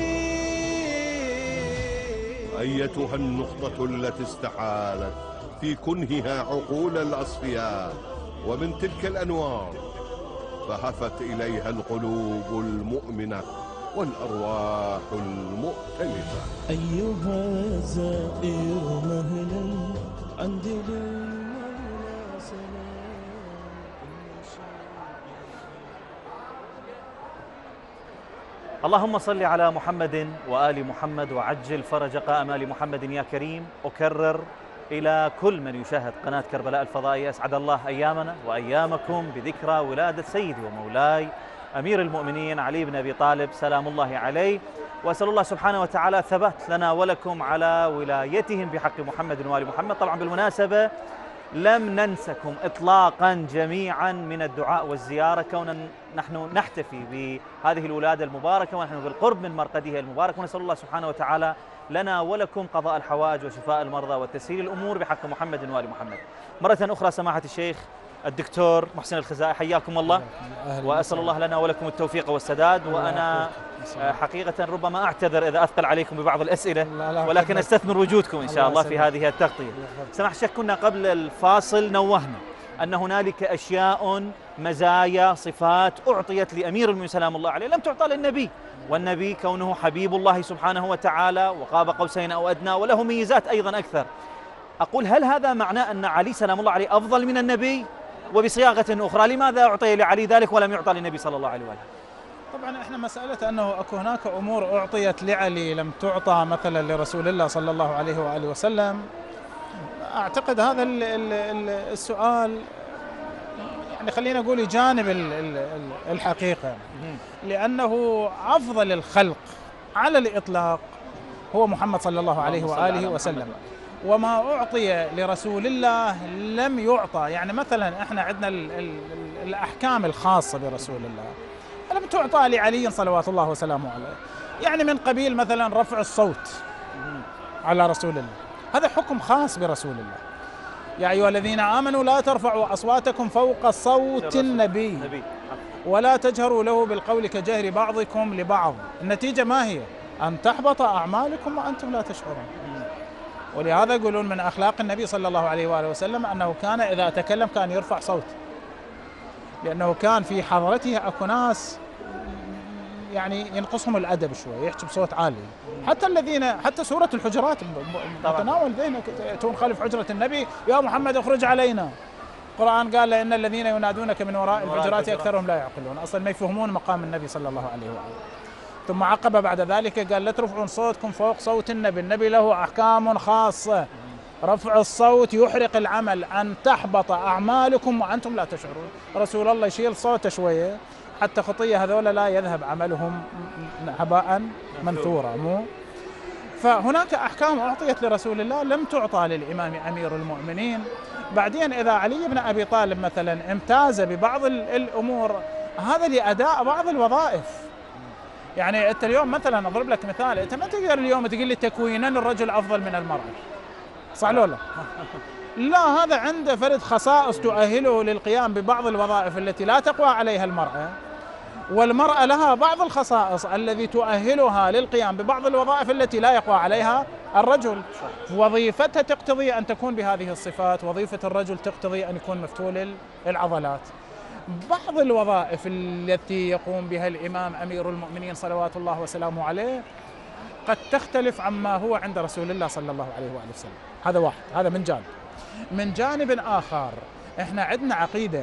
أيتها النقطة التي استحالت في كنهها عقول الأصفياء، ومن تلك الأنوار فهفت إليها القلوب المؤمنة والأرواح المؤتلفة. أيها زائر مهلا عند المولى سلام. اللهم صل على محمد وآل محمد وعجل فرج آمال محمد يا كريم. أكرر إلى كل من يشاهد قناة كربلاء الفضائية، أسعد الله أيامنا وأيامكم بذكرى ولادة سيدي ومولاي أمير المؤمنين علي بن أبي طالب سلام الله عليه، وأسأل الله سبحانه وتعالى الثبات لنا ولكم على ولايتهم بحق محمد وآل محمد. طبعا بالمناسبة لم ننسكم إطلاقا جميعا من الدعاء والزيارة، كونا نحن نحتفي بهذه الولادة المباركة ونحن بالقرب من مرقده المبارك، ونسأل الله سبحانه وتعالى لنا ولكم قضاء الحوائج وشفاء المرضى وتسهيل الأمور بحق محمد وآل محمد. مرة أخرى سماحة الشيخ الدكتور محسن الخزائي، حياكم الله، وأسأل الله لنا ولكم التوفيق والسداد. وأنا حقيقة ربما أعتذر إذا أثقل عليكم ببعض الأسئلة، ولكن أستثمر وجودكم إن شاء الله في هذه التغطية. سماحة الشيخ، كنا قبل الفاصل نوهنا أن هنالك أشياء، مزايا، صفات أعطيت لأمير المؤمنين سلام الله عليه لم تعطى للنبي، والنبي كونه حبيب الله سبحانه وتعالى وقاب قوسين أو أدنى، وله ميزات أيضا أكثر. أقول هل هذا معناه أن علي سلام الله عليه أفضل من النبي؟ وبصياغة أخرى، لماذا أعطي لعلي ذلك ولم يعطى للنبي صلى الله عليه وآله؟ طبعا احنا مسألة أنه أكو هناك أمور أعطيت لعلي لم تعطى مثلا لرسول الله صلى الله عليه وآله وسلم. أعتقد هذا السؤال يعني خلينا نقول جانب الحقيقة، لأنه أفضل الخلق على الإطلاق هو محمد صلى الله عليه وآله وسلم، وما أعطي لرسول الله لم يعطى. يعني مثلا احنا عندنا الأحكام الخاصة برسول الله لم تعطى لعلي صلوات الله وسلامه عليه، يعني من قبيل مثلا رفع الصوت على رسول الله، هذا حكم خاص برسول الله. يا أيها الذين آمنوا لا ترفعوا أصواتكم فوق صوت النبي ولا تجهروا له بالقول كجهر بعضكم لبعض. النتيجة ما هي؟ أن تحبط أعمالكم وأنتم لا تشعرون. ولهذا يقولون من أخلاق النبي صلى الله عليه وآله وسلم أنه كان إذا تكلم كان يرفع صوت، لأنه كان في حضرته أكو ناس يعني ينقصهم الأدب شوي، يحكي بصوت عالي. حتى الذين حتى سورة الحجرات متناول ذهنك، تكون خلف حجرة النبي يا محمد اخرج علينا. القرآن قال إن الذين ينادونك من وراء الحجرات أكثرهم لا يعقلون، أصلا ما يفهمون مقام النبي صلى الله عليه وآله. ثم عقب بعد ذلك قال لا ترفعون صوتكم فوق صوت النبي. النبي له أحكام خاصة، رفع الصوت يحرق العمل، أن تحبط أعمالكم وأنتم لا تشعرون. رسول الله يشيل صوته شوية حتى خطية هذول لا يذهب عملهم هباء منثورا. مو فهناك أحكام أعطيت لرسول الله لم تعطى للإمام أمير المؤمنين. بعدين إذا علي بن أبي طالب مثلا امتاز ببعض الأمور، هذا لأداء بعض الوظائف. يعني أنت اليوم مثلا أضرب لك مثال، أنت ما تقدر اليوم تقول لي تكوينا الرجل أفضل من المرأة، صح ولا لا؟ لا، هذا عنده فرد خصائص تؤهله للقيام ببعض الوظائف التي لا تقوى عليها المرأة، والمرأة لها بعض الخصائص التي تؤهلها للقيام ببعض الوظائف التي لا يقوى عليها الرجل. وظيفتها تقتضي أن تكون بهذه الصفات، وظيفة الرجل تقتضي أن يكون مفتول العضلات. بعض الوظائف التي يقوم بها الإمام أمير المؤمنين صلوات الله وسلامه عليه قد تختلف عما هو عند رسول الله صلى الله عليه وآله وسلم. هذا واحد، هذا من جانب. من جانب آخر احنا عندنا عقيدة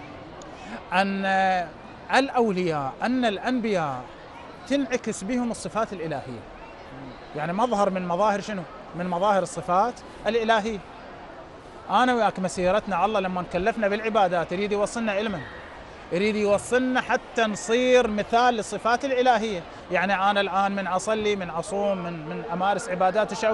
أن الأولياء، أن الأنبياء تنعكس بهم الصفات الإلهية. يعني مظهر من مظاهر شنو؟ من مظاهر الصفات الإلهية. أنا وياك مسيرتنا الله لما كلفنا بالعبادات يريد يوصلنا علما، يريد يوصلنا حتى نصير مثال للصفات الإلهية. يعني أنا الآن من أصلي، من أصوم، من أمارس عبادات، إيش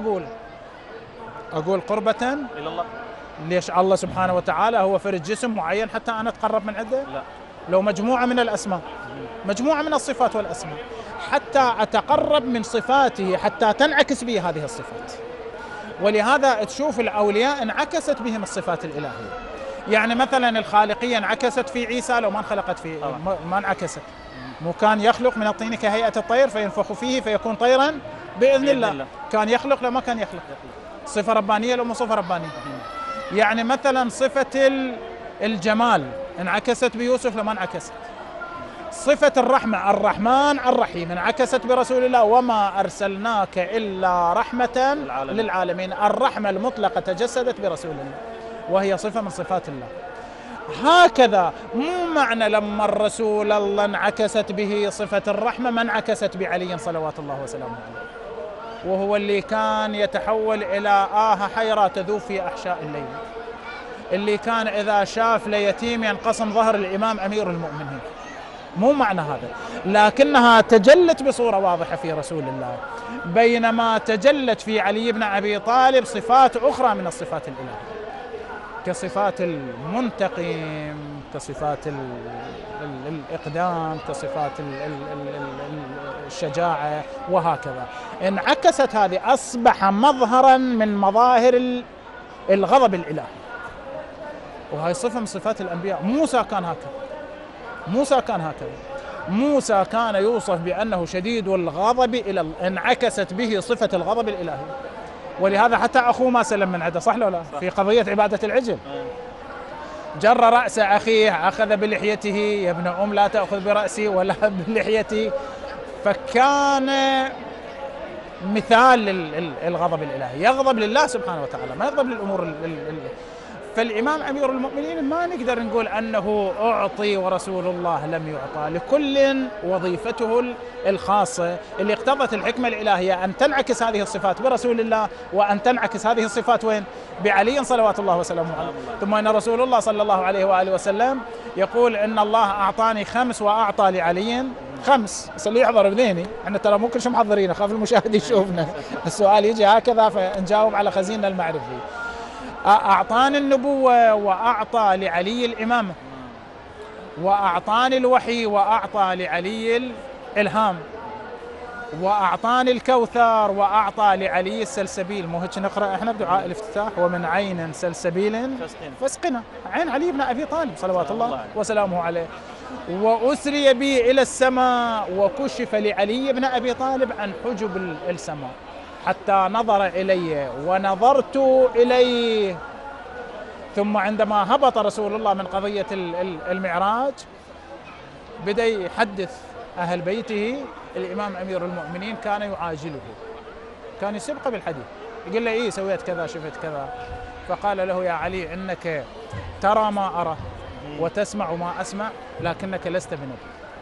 أقول قربة إلى الله. ليش الله سبحانه وتعالى هو فرد جسم معين حتى أنا أتقرب من عنده؟ لا، لو مجموعة من الأسماء، مجموعة من الصفات والأسماء، حتى أتقرب من صفاته حتى تنعكس بي هذه الصفات. ولهذا تشوف الأولياء انعكست بهم الصفات الإلهية. يعني مثلا الخالقية انعكست في عيسى، لو ما انخلقت في ما انعكست. مو كان يخلق من الطين كهيئة الطير فينفخ فيه فيكون طيرا بإذن الله. كان يخلق لو ما كان يخلق. صفة ربانية لو مو صفة ربانية. يعني مثلا صفة الجمال انعكست بيوسف لما انعكست. صفة الرحمة، الرحمن الرحيم، انعكست برسول الله وما أرسلناك إلا رحمة للعالمين. الرحمة المطلقة تجسدت برسول الله وهي صفة من صفات الله. هكذا مو معنى لما الرسول الله انعكست به صفة الرحمة ما انعكست بعلي صلوات الله وسلامه عليه، وهو اللي كان يتحول إلى حيرة تذوب في أحشاء الليل، اللي كان إذا شاف ليتيم ينقسم ظهر الإمام أمير المؤمنين. مو معنى هذا، لكنها تجلت بصورة واضحة في رسول الله، بينما تجلت في علي بن أبي طالب صفات أخرى من الصفات الإلهية، كصفات المنتقم، كصفات الإقدام، كصفات الشجاعة، وهكذا. انعكست هذه، أصبح مظهرا من مظاهر الغضب الإلهي. وهي صفة من صفات الأنبياء. موسى كان هكذا، موسى كان هكذا، موسى كان يوصف بأنه شديد الغضب انعكست به صفة الغضب الإلهي، ولهذا حتى أخوه ما سلم من عده، صح ولا لا؟ في قضية عبادة العجل جر رأس أخيه، أخذ بلحيته، يا ابن أم لا تأخذ برأسي ولا بلحيتي، فكان مثال للغضب الإلهي، يغضب لله سبحانه وتعالى، ما يغضب للأمور فالإمام أمير المؤمنين ما نقدر نقول أنه أعطي ورسول الله لم يعطى، لكل وظيفته الخاصة اللي اقتضت الحكمة الإلهية أن تنعكس هذه الصفات برسول الله، وأن تنعكس هذه الصفات وين؟ بعلي صلوات الله وسلامه عليه. ثم أن رسول الله صلى الله عليه وآله وسلم يقول إن الله أعطاني 5 وأعطى لعلي 5. بس اللي يحضر بذهني، احنا ترى مو كل شيء محضرين، أخاف المشاهد يشوفنا السؤال يجي هكذا فنجاوب على خزيننا المعرفي. أعطاني النبوة وأعطى لعلي الإمامة، وأعطاني الوحي وأعطى لعلي الإلهام، وأعطاني الكوثر وأعطى لعلي السلسبيل. مو هيك نقرأ احنا بدعاء الافتتاح؟ ومن عين سلسبيل فاسقنا، عين علي بن أبي طالب صلوات الله وسلامه عليه. وأسري بي إلى السماء وكشف لعلي بن أبي طالب عن حجب السماء حتى نظر إلي ونظرت إليه. ثم عندما هبط رسول الله من قضية المعراج بدأ يحدث أهل بيته. الإمام أمير المؤمنين كان يعاجله، كان يسبقه بالحديث، يقول له إيه سويت كذا شفت كذا، فقال له يا علي إنك ترى ما أرى وتسمع ما أسمع لكنك لست بنبي.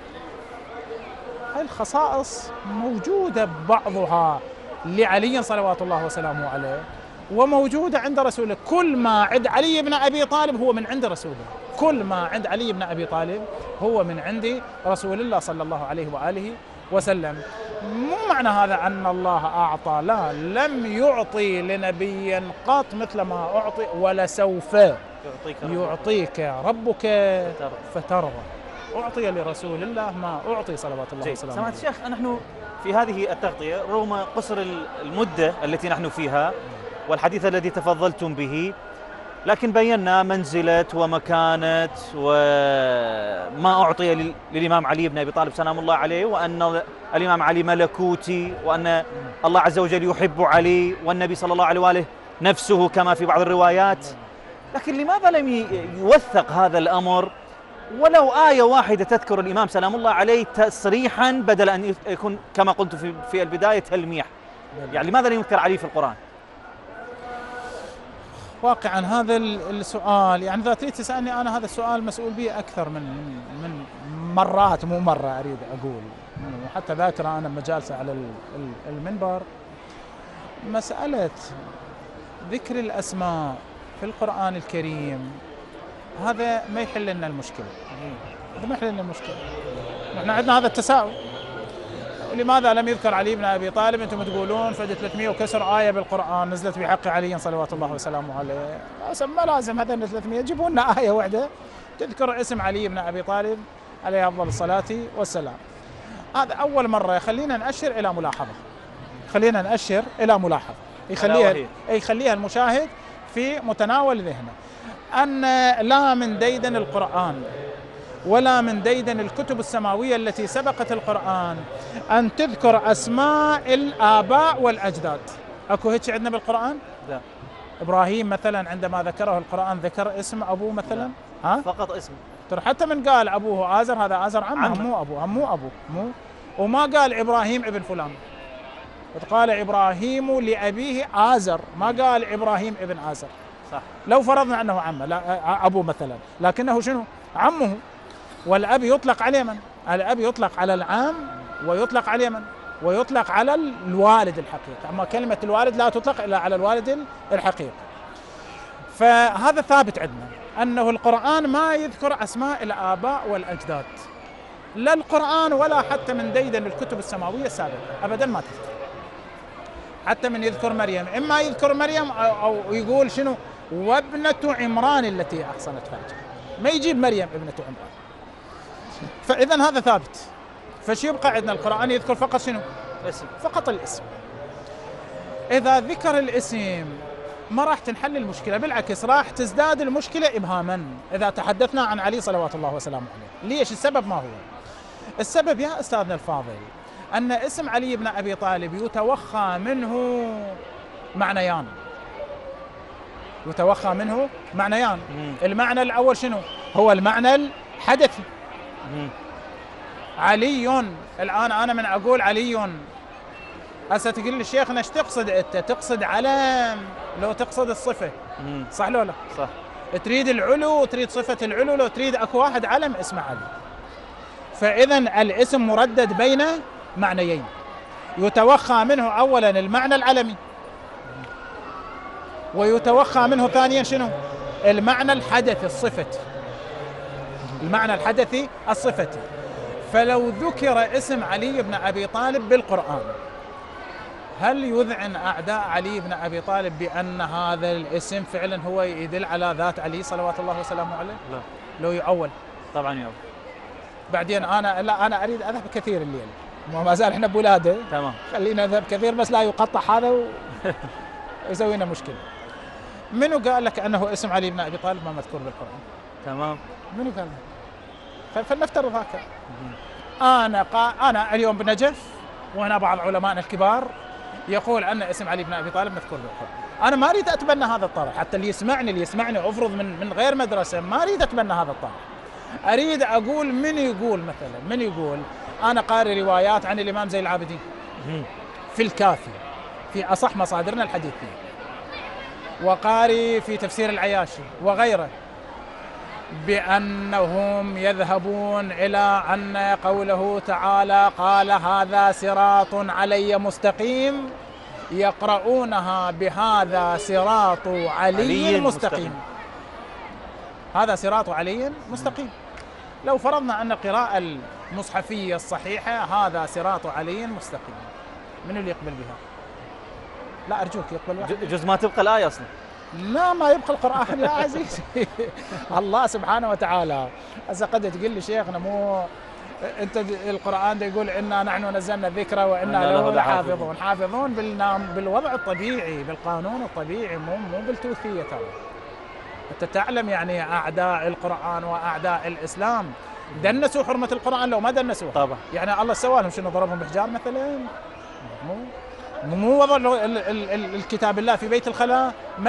هاي الخصائص موجودة بعضها لعلي صلوات الله وسلامه عليه، وموجودة عند رسوله. كل ما عند علي بن أبي طالب هو من عند رسوله، كل ما عند علي بن أبي طالب هو من عند رسول الله صلى الله عليه وآله وسلم. مو معنى هذا أن الله أعطى، لا، لم يعطي لنبي قط مثل ما أعطي ولسوف يعطيك ربك فترضى. أعطي لرسول الله ما أعطي صلوات الله وسلامه. سماحة الشيخ، نحن في هذه التغطية رغم قصر المدة التي نحن فيها والحديث الذي تفضلتم به، لكن بينا منزلة ومكانة وما أعطي للإمام علي بن أبي طالب سلام الله عليه، وأن الإمام علي ملكوتي، وأن الله عز وجل يحب علي، والنبي صلى الله عليه وآله نفسه كما في بعض الروايات. لكن لماذا لم يوثق هذا الأمر ولو آية واحدة تذكر الإمام سلام الله عليه تصريحا بدل أن يكون كما قلت في البداية تلميح؟ يعني لماذا لم يذكر علي في القرآن؟ واقعا هذا السؤال، يعني إذا تريد تسألني أنا هذا السؤال مسؤول به أكثر من مرات، مو مرة أريد أقول، وحتى ذاكرة أنا لما جالسة على المنبر، مسألة ذكر الأسماء في القرآن الكريم هذا ما يحل لنا المشكلة، هذا ما يحل لنا المشكلة. نحن عندنا هذا التساؤل، لماذا لم يذكر علي بن أبي طالب؟ أنتم تقولون فد 300 وكسر آية بالقرآن نزلت بحق علي صلوات الله وسلامه عليه. ما لازم هذا 300، جيبوا لنا آية واحدة تذكر اسم علي بن أبي طالب عليه أفضل الصلاة والسلام. هذا أول مرة خلينا نأشر إلى ملاحظة، خلينا نأشر إلى ملاحظة يخليها المشاهد في متناول ذهنه، أن لا من ديدن القرآن ولا من ديدن الكتب السماوية التي سبقت القرآن أن تذكر أسماء الآباء والأجداد. أكو هيك عندنا بالقرآن؟ لا. إبراهيم مثلا عندما ذكره القرآن ذكر اسم أبوه مثلا؟ ها؟ فقط اسم. ترى حتى من قال أبوه آزر هذا آزر عمه مو أبوه، مو وما قال إبراهيم ابن فلان، قال إبراهيم لأبيه آزر، ما قال إبراهيم ابن آزر. صح. لو فرضنا أنه عمه لا أبوه مثلا، لكنه شنو؟ عمه. والأب يطلق على من؟ الأب يطلق على العام ويطلق على من؟ ويطلق على الوالد الحقيقي، أما كلمة الوالد لا تطلق إلا على الوالد الحقيقي. فهذا ثابت عندنا أنه القرآن ما يذكر أسماء الآباء والأجداد، لا القرآن ولا حتى من ديدن الكتب السماوية السابقة أبدا ما تذكر. حتى من يذكر مريم إما يذكر مريم أو يقول شنو؟ وابنة عمران التي أحصنت فرجها، ما يجيب مريم ابنة عمران. فإذا هذا ثابت. فش يبقى عندنا؟ القرآن يذكر فقط شنو؟ اسم، فقط الاسم. إذا ذكر الاسم ما راح تنحل المشكلة، بالعكس راح تزداد المشكلة إبهاما إذا تحدثنا عن علي صلوات الله وسلامه عليه. ليش؟ السبب ما هو؟ السبب يا أستاذنا الفاضل أن اسم علي بن أبي طالب يتوخى منه معنيان. يتوخى منه معنيان. المعنى الأول شنو؟ هو المعنى الحدثي. علي، الآن أنا من أقول علي، هسه تقول لي شيخنا ايش تقصد انت؟ تقصد علم لو تقصد الصفه، صح لو لا؟ صح. تريد العلو وتريد صفه العلو، لو تريد اكو واحد علم اسمه علي. فاذا الاسم مردد بين معنيين، يتوخى منه اولا المعنى العلمي، ويتوخى منه ثانيا شنو؟ المعنى الحدثي الصفتي. المعنى الحدثي الصفتي. فلو ذكر اسم علي بن ابي طالب بالقرآن، هل يذعن أعداء علي بن أبي طالب بأن هذا الاسم فعلا هو يدل على ذات علي صلوات الله وسلامه عليه؟ لا. لو يؤول. طبعا يؤول. بعدين أنا أريد أذهب كثير الليل، ما زال إحنا بولاده. تمام. خلينا نذهب كثير بس لا يقطع هذا ويسوي لنا مشكلة. منو قال لك أنه اسم علي بن أبي طالب ما مذكور بالقرآن؟ تمام. منو قال لك؟ فلنفترض هكذا. أنا اليوم بنجف، وهنا بعض علمائنا الكبار يقول أن اسم علي بن أبي طالب مذكور بالقرآن. أنا ما أريد أتبنى هذا الطرح، حتى اللي يسمعني أفرض من غير مدرسة، ما أريد أتبنى هذا الطرح. أريد أقول من يقول مثلا، من يقول أنا قارئ روايات عن الإمام زين العابدين في الكافي في أصح مصادرنا الحديثية، وقارئ في تفسير العياشي وغيره، بأنهم يذهبون إلى أن قوله تعالى قال هذا صراط علي مستقيم، يقرؤونها بهذا صراط علي مستقيم. هذا صراط علي مستقيم. لو فرضنا أن القراءة المصحفية الصحيحة هذا صراط علي مستقيم، من اللي يقبل بها؟ لا أرجوك يقبل واحد. جزء ما تبقى الآية أصلا. لا، ما يبقى القرآن يا عزيزي. الله سبحانه وتعالى. هسه قد تقول لي شيخنا مو انت القرآن ده يقول انا نحن نزلنا الذكر وانا له لحافظون. حافظون بالوضع الطبيعي، بالقانون الطبيعي، مو بالتوثية. ترى انت تعلم يعني اعداء القرآن واعداء الاسلام دنسوا حرمة القرآن لو ما دنسوها. طبعا. يعني الله سوى لهم شنو؟ ضربهم بحجار مثلا؟ مو وضع الكتاب الله في بيت الخلاء. ما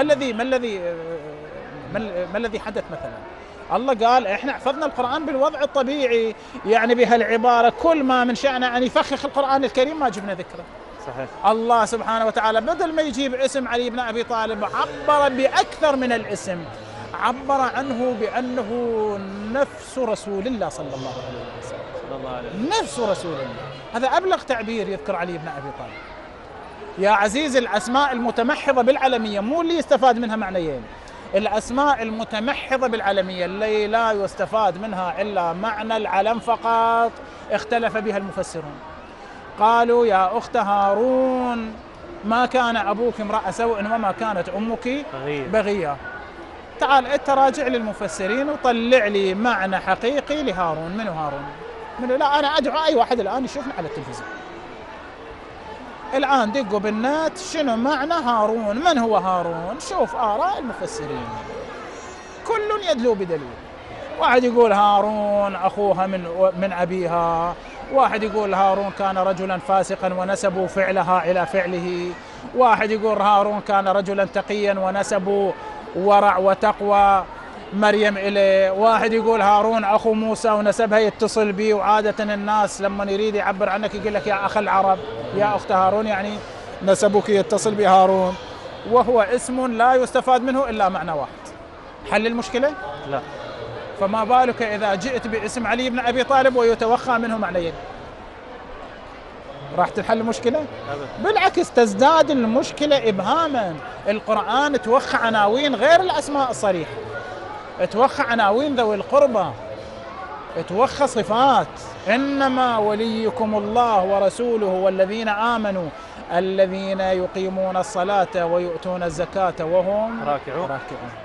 الذي حدث مثلا؟ الله قال احنا حفظنا القرآن بالوضع الطبيعي، يعني بهالعبارة كل ما من شأنه أن يفخخ القرآن الكريم ما جبنا ذكره. صحيح. الله سبحانه وتعالى بدل ما يجيب اسم علي بن أبي طالب عبر بأكثر من الاسم، عبر عنه بأنه نفس رسول الله صلى الله عليه وسلم. نفس رسول الله، هذا أبلغ تعبير يذكر علي بن أبي طالب. يا عزيز، الأسماء المتمحضة بالعلمية مو اللي يستفاد منها معنيين، الأسماء المتمحضة بالعلمية اللي لا يستفاد منها إلا معنى العلم فقط، اختلف بها المفسرون. قالوا يا أخت هارون ما كان أبوك امرأ سوء وما كانت أمك بغية. تعال أنت راجع للمفسرين وطلع لي معنى حقيقي لهارون. منو هارون؟ لا أنا أدعو أي واحد الآن يشوفنا على التلفزيون الآن دقوا بالنت شنو معنى هارون، من هو هارون؟ شوف آراء المفسرين كل يدلو بدليل. واحد يقول هارون أخوها من أبيها، واحد يقول هارون كان رجلا فاسقا ونسبوا فعلها إلى فعله، واحد يقول هارون كان رجلا تقيا ونسبوا ورع وتقوى مريم إليه، واحد يقول هارون أخو موسى ونسبها يتصل به. وعادة الناس لما يريد يعبر عنك يقول لك يا أخ العرب، يا أخت هارون، يعني نسبك يتصل بهارون، وهو اسم لا يستفاد منه إلا معنى واحد. حل المشكلة؟ لا. فما بالك إذا جئت باسم علي بن أبي طالب ويتوخى منه معنيين؟ راح تنحل المشكلة؟ بالعكس تزداد المشكلة إبهاما. القرآن توخى عناوين غير الأسماء الصريحة، توخى عناوين ذوي القربى، توخى صفات. إنما وليكم الله ورسوله والذين آمنوا الذين يقيمون الصلاة ويؤتون الزكاة وهم راكعون.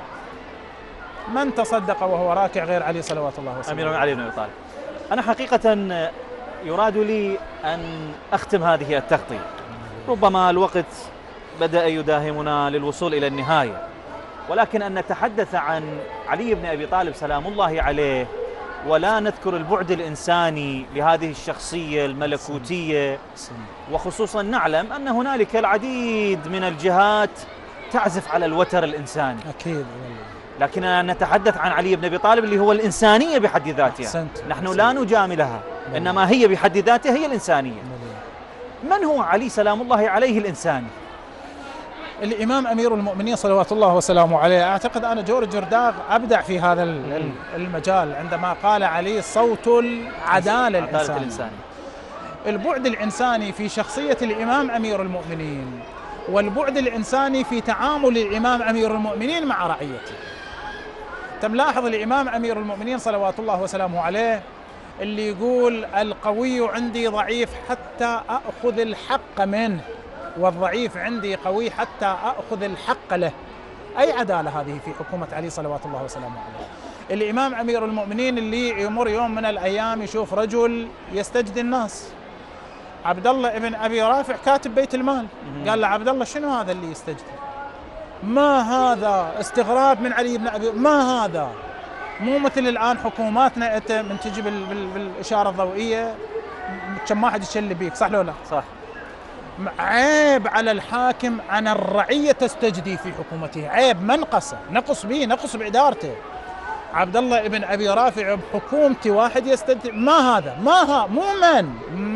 من تصدق وهو راكع غير علي صلوات الله وسلامه؟ أمير علي بن أبي طالب. أنا حقيقة يراد لي أن أختم هذه التغطية، ربما الوقت بدأ يداهمنا للوصول إلى النهاية، ولكن أن نتحدث عن علي بن أبي طالب سلام الله عليه ولا نذكر البعد الإنساني لهذه الشخصية الملكوتية، وخصوصا نعلم أن هنالك العديد من الجهات تعزف على الوتر الإنساني. أكيد. لكننا نتحدث عن علي بن أبي طالب اللي هو الإنسانية بحد ذاتها. نحن لا نجاملها، إنما هي بحد ذاتها هي الإنسانية. من هو علي سلام الله عليه الإنساني؟ الإمام أمير المؤمنين صلوات الله وسلامه عليه. أعتقد أنا جورج جرداغ أبدع في هذا المجال عندما قال علي صوت العدالة الإنساني. البعد الإنساني في شخصية الإمام أمير المؤمنين، والبعد الإنساني في تعامل الإمام أمير المؤمنين مع رعيته. تملاحظ الإمام أمير المؤمنين صلوات الله وسلامه عليه اللي يقول القوي عندي ضعيف حتى أخذ الحق منه، والضعيف عندي قوي حتى أخذ الحق له. أي عدالة هذه في حكومة علي صلوات الله وسلامه عليه. الإمام أمير المؤمنين اللي يمر يوم من الأيام يشوف رجل يستجدي الناس. عبد الله ابن أبي رافع كاتب بيت المال، قال له عبد الله شنو هذا اللي يستجدي؟ ما هذا؟ استغراب من علي بن أبي، ما هذا؟ مو مثل الآن حكوماتنا أنت من تجي بالإشارة الضوئية كم واحد يشل بيك، صح لو لا؟ صح. عيب على الحاكم أن الرعية تستجدي في حكومته، عيب، منقصة، نقص به، نقص بإدارته. عبد الله ابن أبي رافع بحكومتي واحد يستجدي، ما هذا؟ مو من؟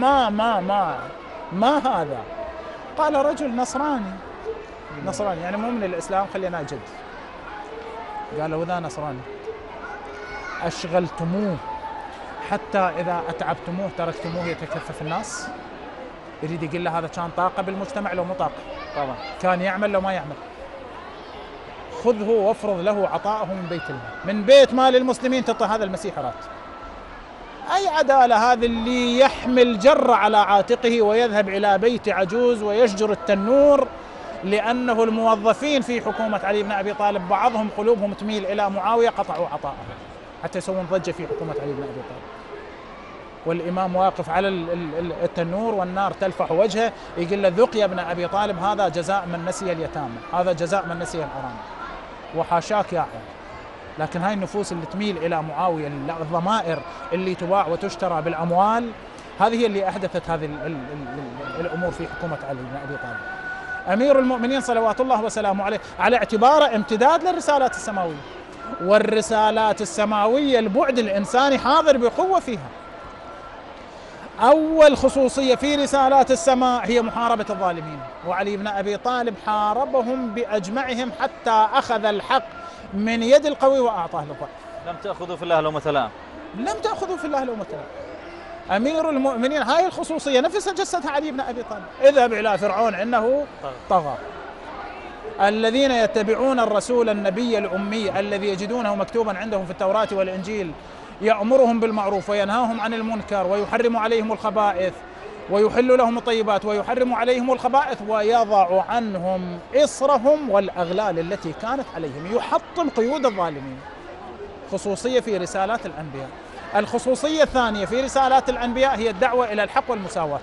ما هذا؟ قال رجل نصراني يعني مو من الإسلام، خلينا أجد. قال وذا نصراني أشغلتموه حتى إذا أتعبتموه تركتموه يتكفف الناس. يريد يقول له هذا كان طاقة بالمجتمع لو مو طاقة؟ طبعا. كان يعمل لو ما يعمل. خذه وافرض له عطاءه من بيت المال، من بيت مال المسلمين تعطي هذا المسيح راتب. أي عدالة هذا اللي يحمل جرة على عاتقه ويذهب إلى بيت عجوز ويشجر التنور، لأنه الموظفين في حكومة علي بن أبي طالب بعضهم قلوبهم تميل إلى معاوية قطعوا عطاءه حتى يسوون ضجة في حكومة علي بن أبي طالب. والإمام واقف على التنور والنار تلفح وجهه، يقول له ذق يا ابن أبي طالب هذا جزاء من نسي اليتامى، هذا جزاء من نسي الحرام. وحاشاك يا عم. لكن هاي النفوس اللي تميل إلى معاوية، الضمائر اللي تباع وتشترى بالأموال، هذه هي اللي أحدثت هذه الأمور في حكومة علي بن أبي طالب. أمير المؤمنين صلوات الله وسلامه عليه على اعتباره امتداد للرسالات السماوية، والرسالات السماوية البعد الإنساني حاضر بقوة فيها. أول خصوصية في رسالات السماء هي محاربة الظالمين، وعلي بن أبي طالب حاربهم بأجمعهم حتى أخذ الحق من يد القوي وأعطاه للضعيف. لم تأخذوا في الله لومة لائم. لم تأخذوا في الله لومة لائم. أمير المؤمنين هاي الخصوصية نفسها جسدها علي بن أبي طالب. اذهب إلى فرعون إنه طغى. الذين يتبعون الرسول النبي الأمي الذي يجدونه مكتوبا عندهم في التوراة والإنجيل يأمرهم بالمعروف وينهاهم عن المنكر ويحرم عليهم الخبائث ويحل لهم الطيبات ويحرم عليهم الخبائث ويضع عنهم إصرهم والأغلال التي كانت عليهم، يحطم قيود الظالمين. خصوصية في رسالات الأنبياء. الخصوصية الثانية في رسالات الأنبياء هي الدعوة إلى الحق والمساواة.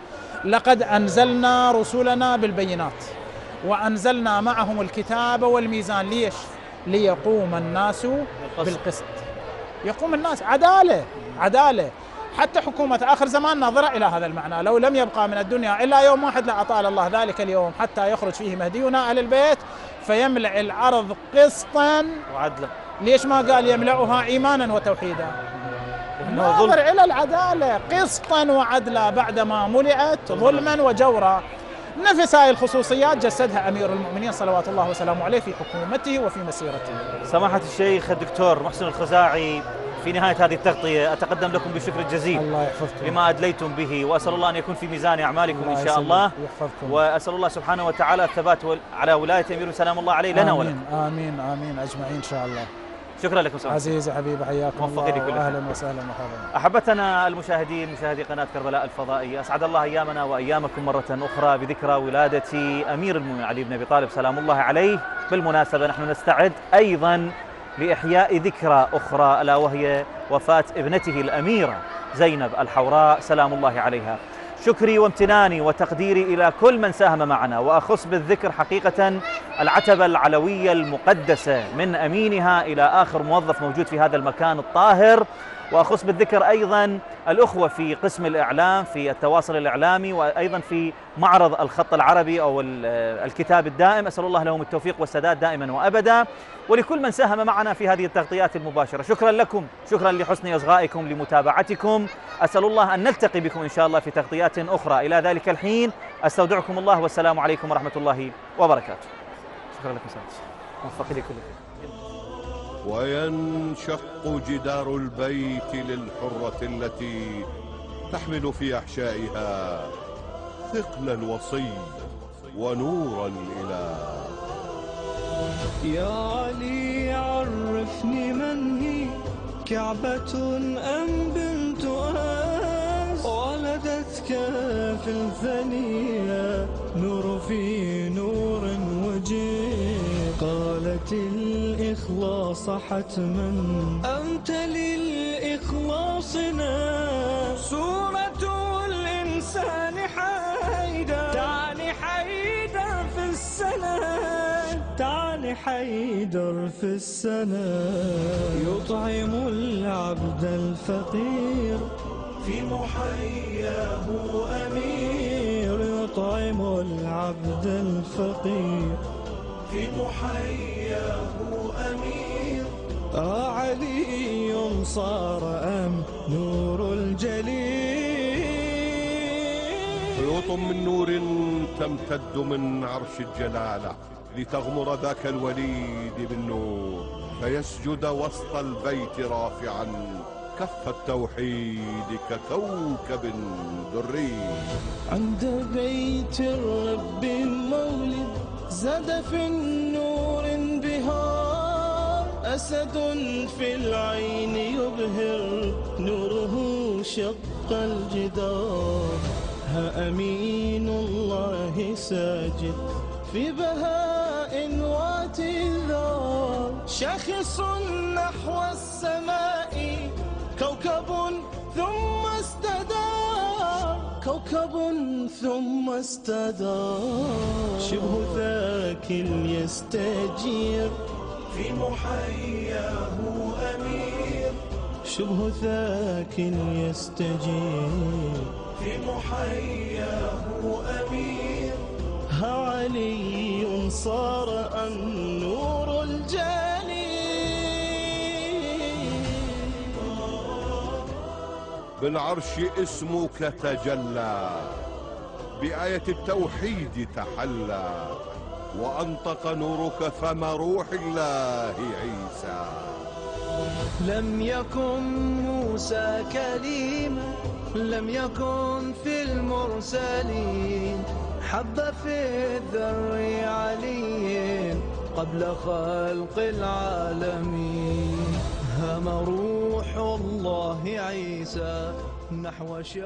لقد أنزلنا رسلنا بالبينات وأنزلنا معهم الكتاب والميزان. ليش؟ ليقوم الناس بالقسط. يقوم الناس عدالة. حتى حكومة آخر زمان ناظرة إلى هذا المعنى. لو لم يبقى من الدنيا إلا يوم واحد لأطال الله ذلك اليوم حتى يخرج فيه مهدينا أهل البيت فيملأ الأرض قسطا وعدلا. ليش ما قال يملأها إيمانا وتوحيدا؟ ناظر إلى العدالة قسطا وعدلا بعدما ملئت ظلما وجورا. نفس هذه الخصوصيات جسدها أمير المؤمنين صلوات الله وسلامه عليه في حكومته وفي مسيرته. سماحة الشيخ الدكتور محسن الخزاعي، في نهاية هذه التغطية أتقدم لكم بالشكر الجزيل الله يحفظكم لما أدليتم به، وأسأل الله أن يكون في ميزان أعمالكم إن شاء الله، وأسأل الله سبحانه وتعالى الثبات على ولاية أمير سلام الله عليه لنا ولكم. آمين أجمعين إن شاء الله. شكرا لكم سماحة عزيزي حبيبي، حياكم الله. أهلا وسهلا ومرحبا. أحبتنا المشاهدين، مشاهدي قناة كربلاء الفضائية، أسعد الله أيامنا وأيامكم مرة أخرى بذكرى ولادة أمير المؤمنين علي بن أبي طالب سلام الله عليه. بالمناسبة نحن نستعد أيضا لإحياء ذكرى أخرى ألا وهي وفاة ابنته الأميرة زينب الحوراء سلام الله عليها. شكري وامتناني وتقديري إلى كل من ساهم معنا، وأخص بالذكر حقيقة العتبة العلوية المقدسة من أمينها إلى آخر موظف موجود في هذا المكان الطاهر، وأخص بالذكر أيضا الأخوة في قسم الإعلام في التواصل الإعلامي، وأيضا في معرض الخط العربي أو الكتاب الدائم. أسأل الله لهم التوفيق والسداد دائما وأبدا، ولكل من ساهم معنا في هذه التغطيات المباشرة. شكرا لكم، شكرا لحسن إصغائكم لمتابعتكم. أسأل الله أن نلتقي بكم إن شاء الله في تغطيات أخرى. إلى ذلك الحين أستودعكم الله، والسلام عليكم ورحمة الله وبركاته. شكرا لكم سادس، موفق لكم. وينشق جدار البيت للحرة التي تحمل في أحشائها ثقل الوصي ونور الإله. يا علي عرفني من هي، كعبة أم بنت أنس؟ ولدتك في الثنية نور في نور وجيه، قالت الإخلاص حتما أنت للإخلاص ناس. سورة الإنسان حيدر، تعني حيدر في السنة، تعني حيدر في السنة، يطعم العبد الفقير في محياه أمير، يطعم العبد الفقير في محياه أمير. علي صار أم نور الجليل. خيوط من نور تمتد من عرش الجلالة لتغمر ذاك الوليد بالنور، فيسجد وسط البيت رافعا كف التوحيد ككوكب دري. عند بيت الرب مولد زاد في النور انبهار، أسد في العين يبهر نوره شق الجدار. ها أمين الله ساجد في بهاء واعتذار، شاخص نحو السماء كوكب ثم استدار، كوكب ثم استدار. شبه ذاك يستجير في محياه أمير، شبه ذاك يستجير في محياه أمير. علي صار النور الجليل. بالعرش اسمك تجلى، بآية التوحيد تحلى، وأنطق نورك فم روح الله عيسى. لم يكن موسى كليما، لم يكن في المرسلين، حب في الذر علي قبل خلق العالمين. هم روح الله عيسى نحو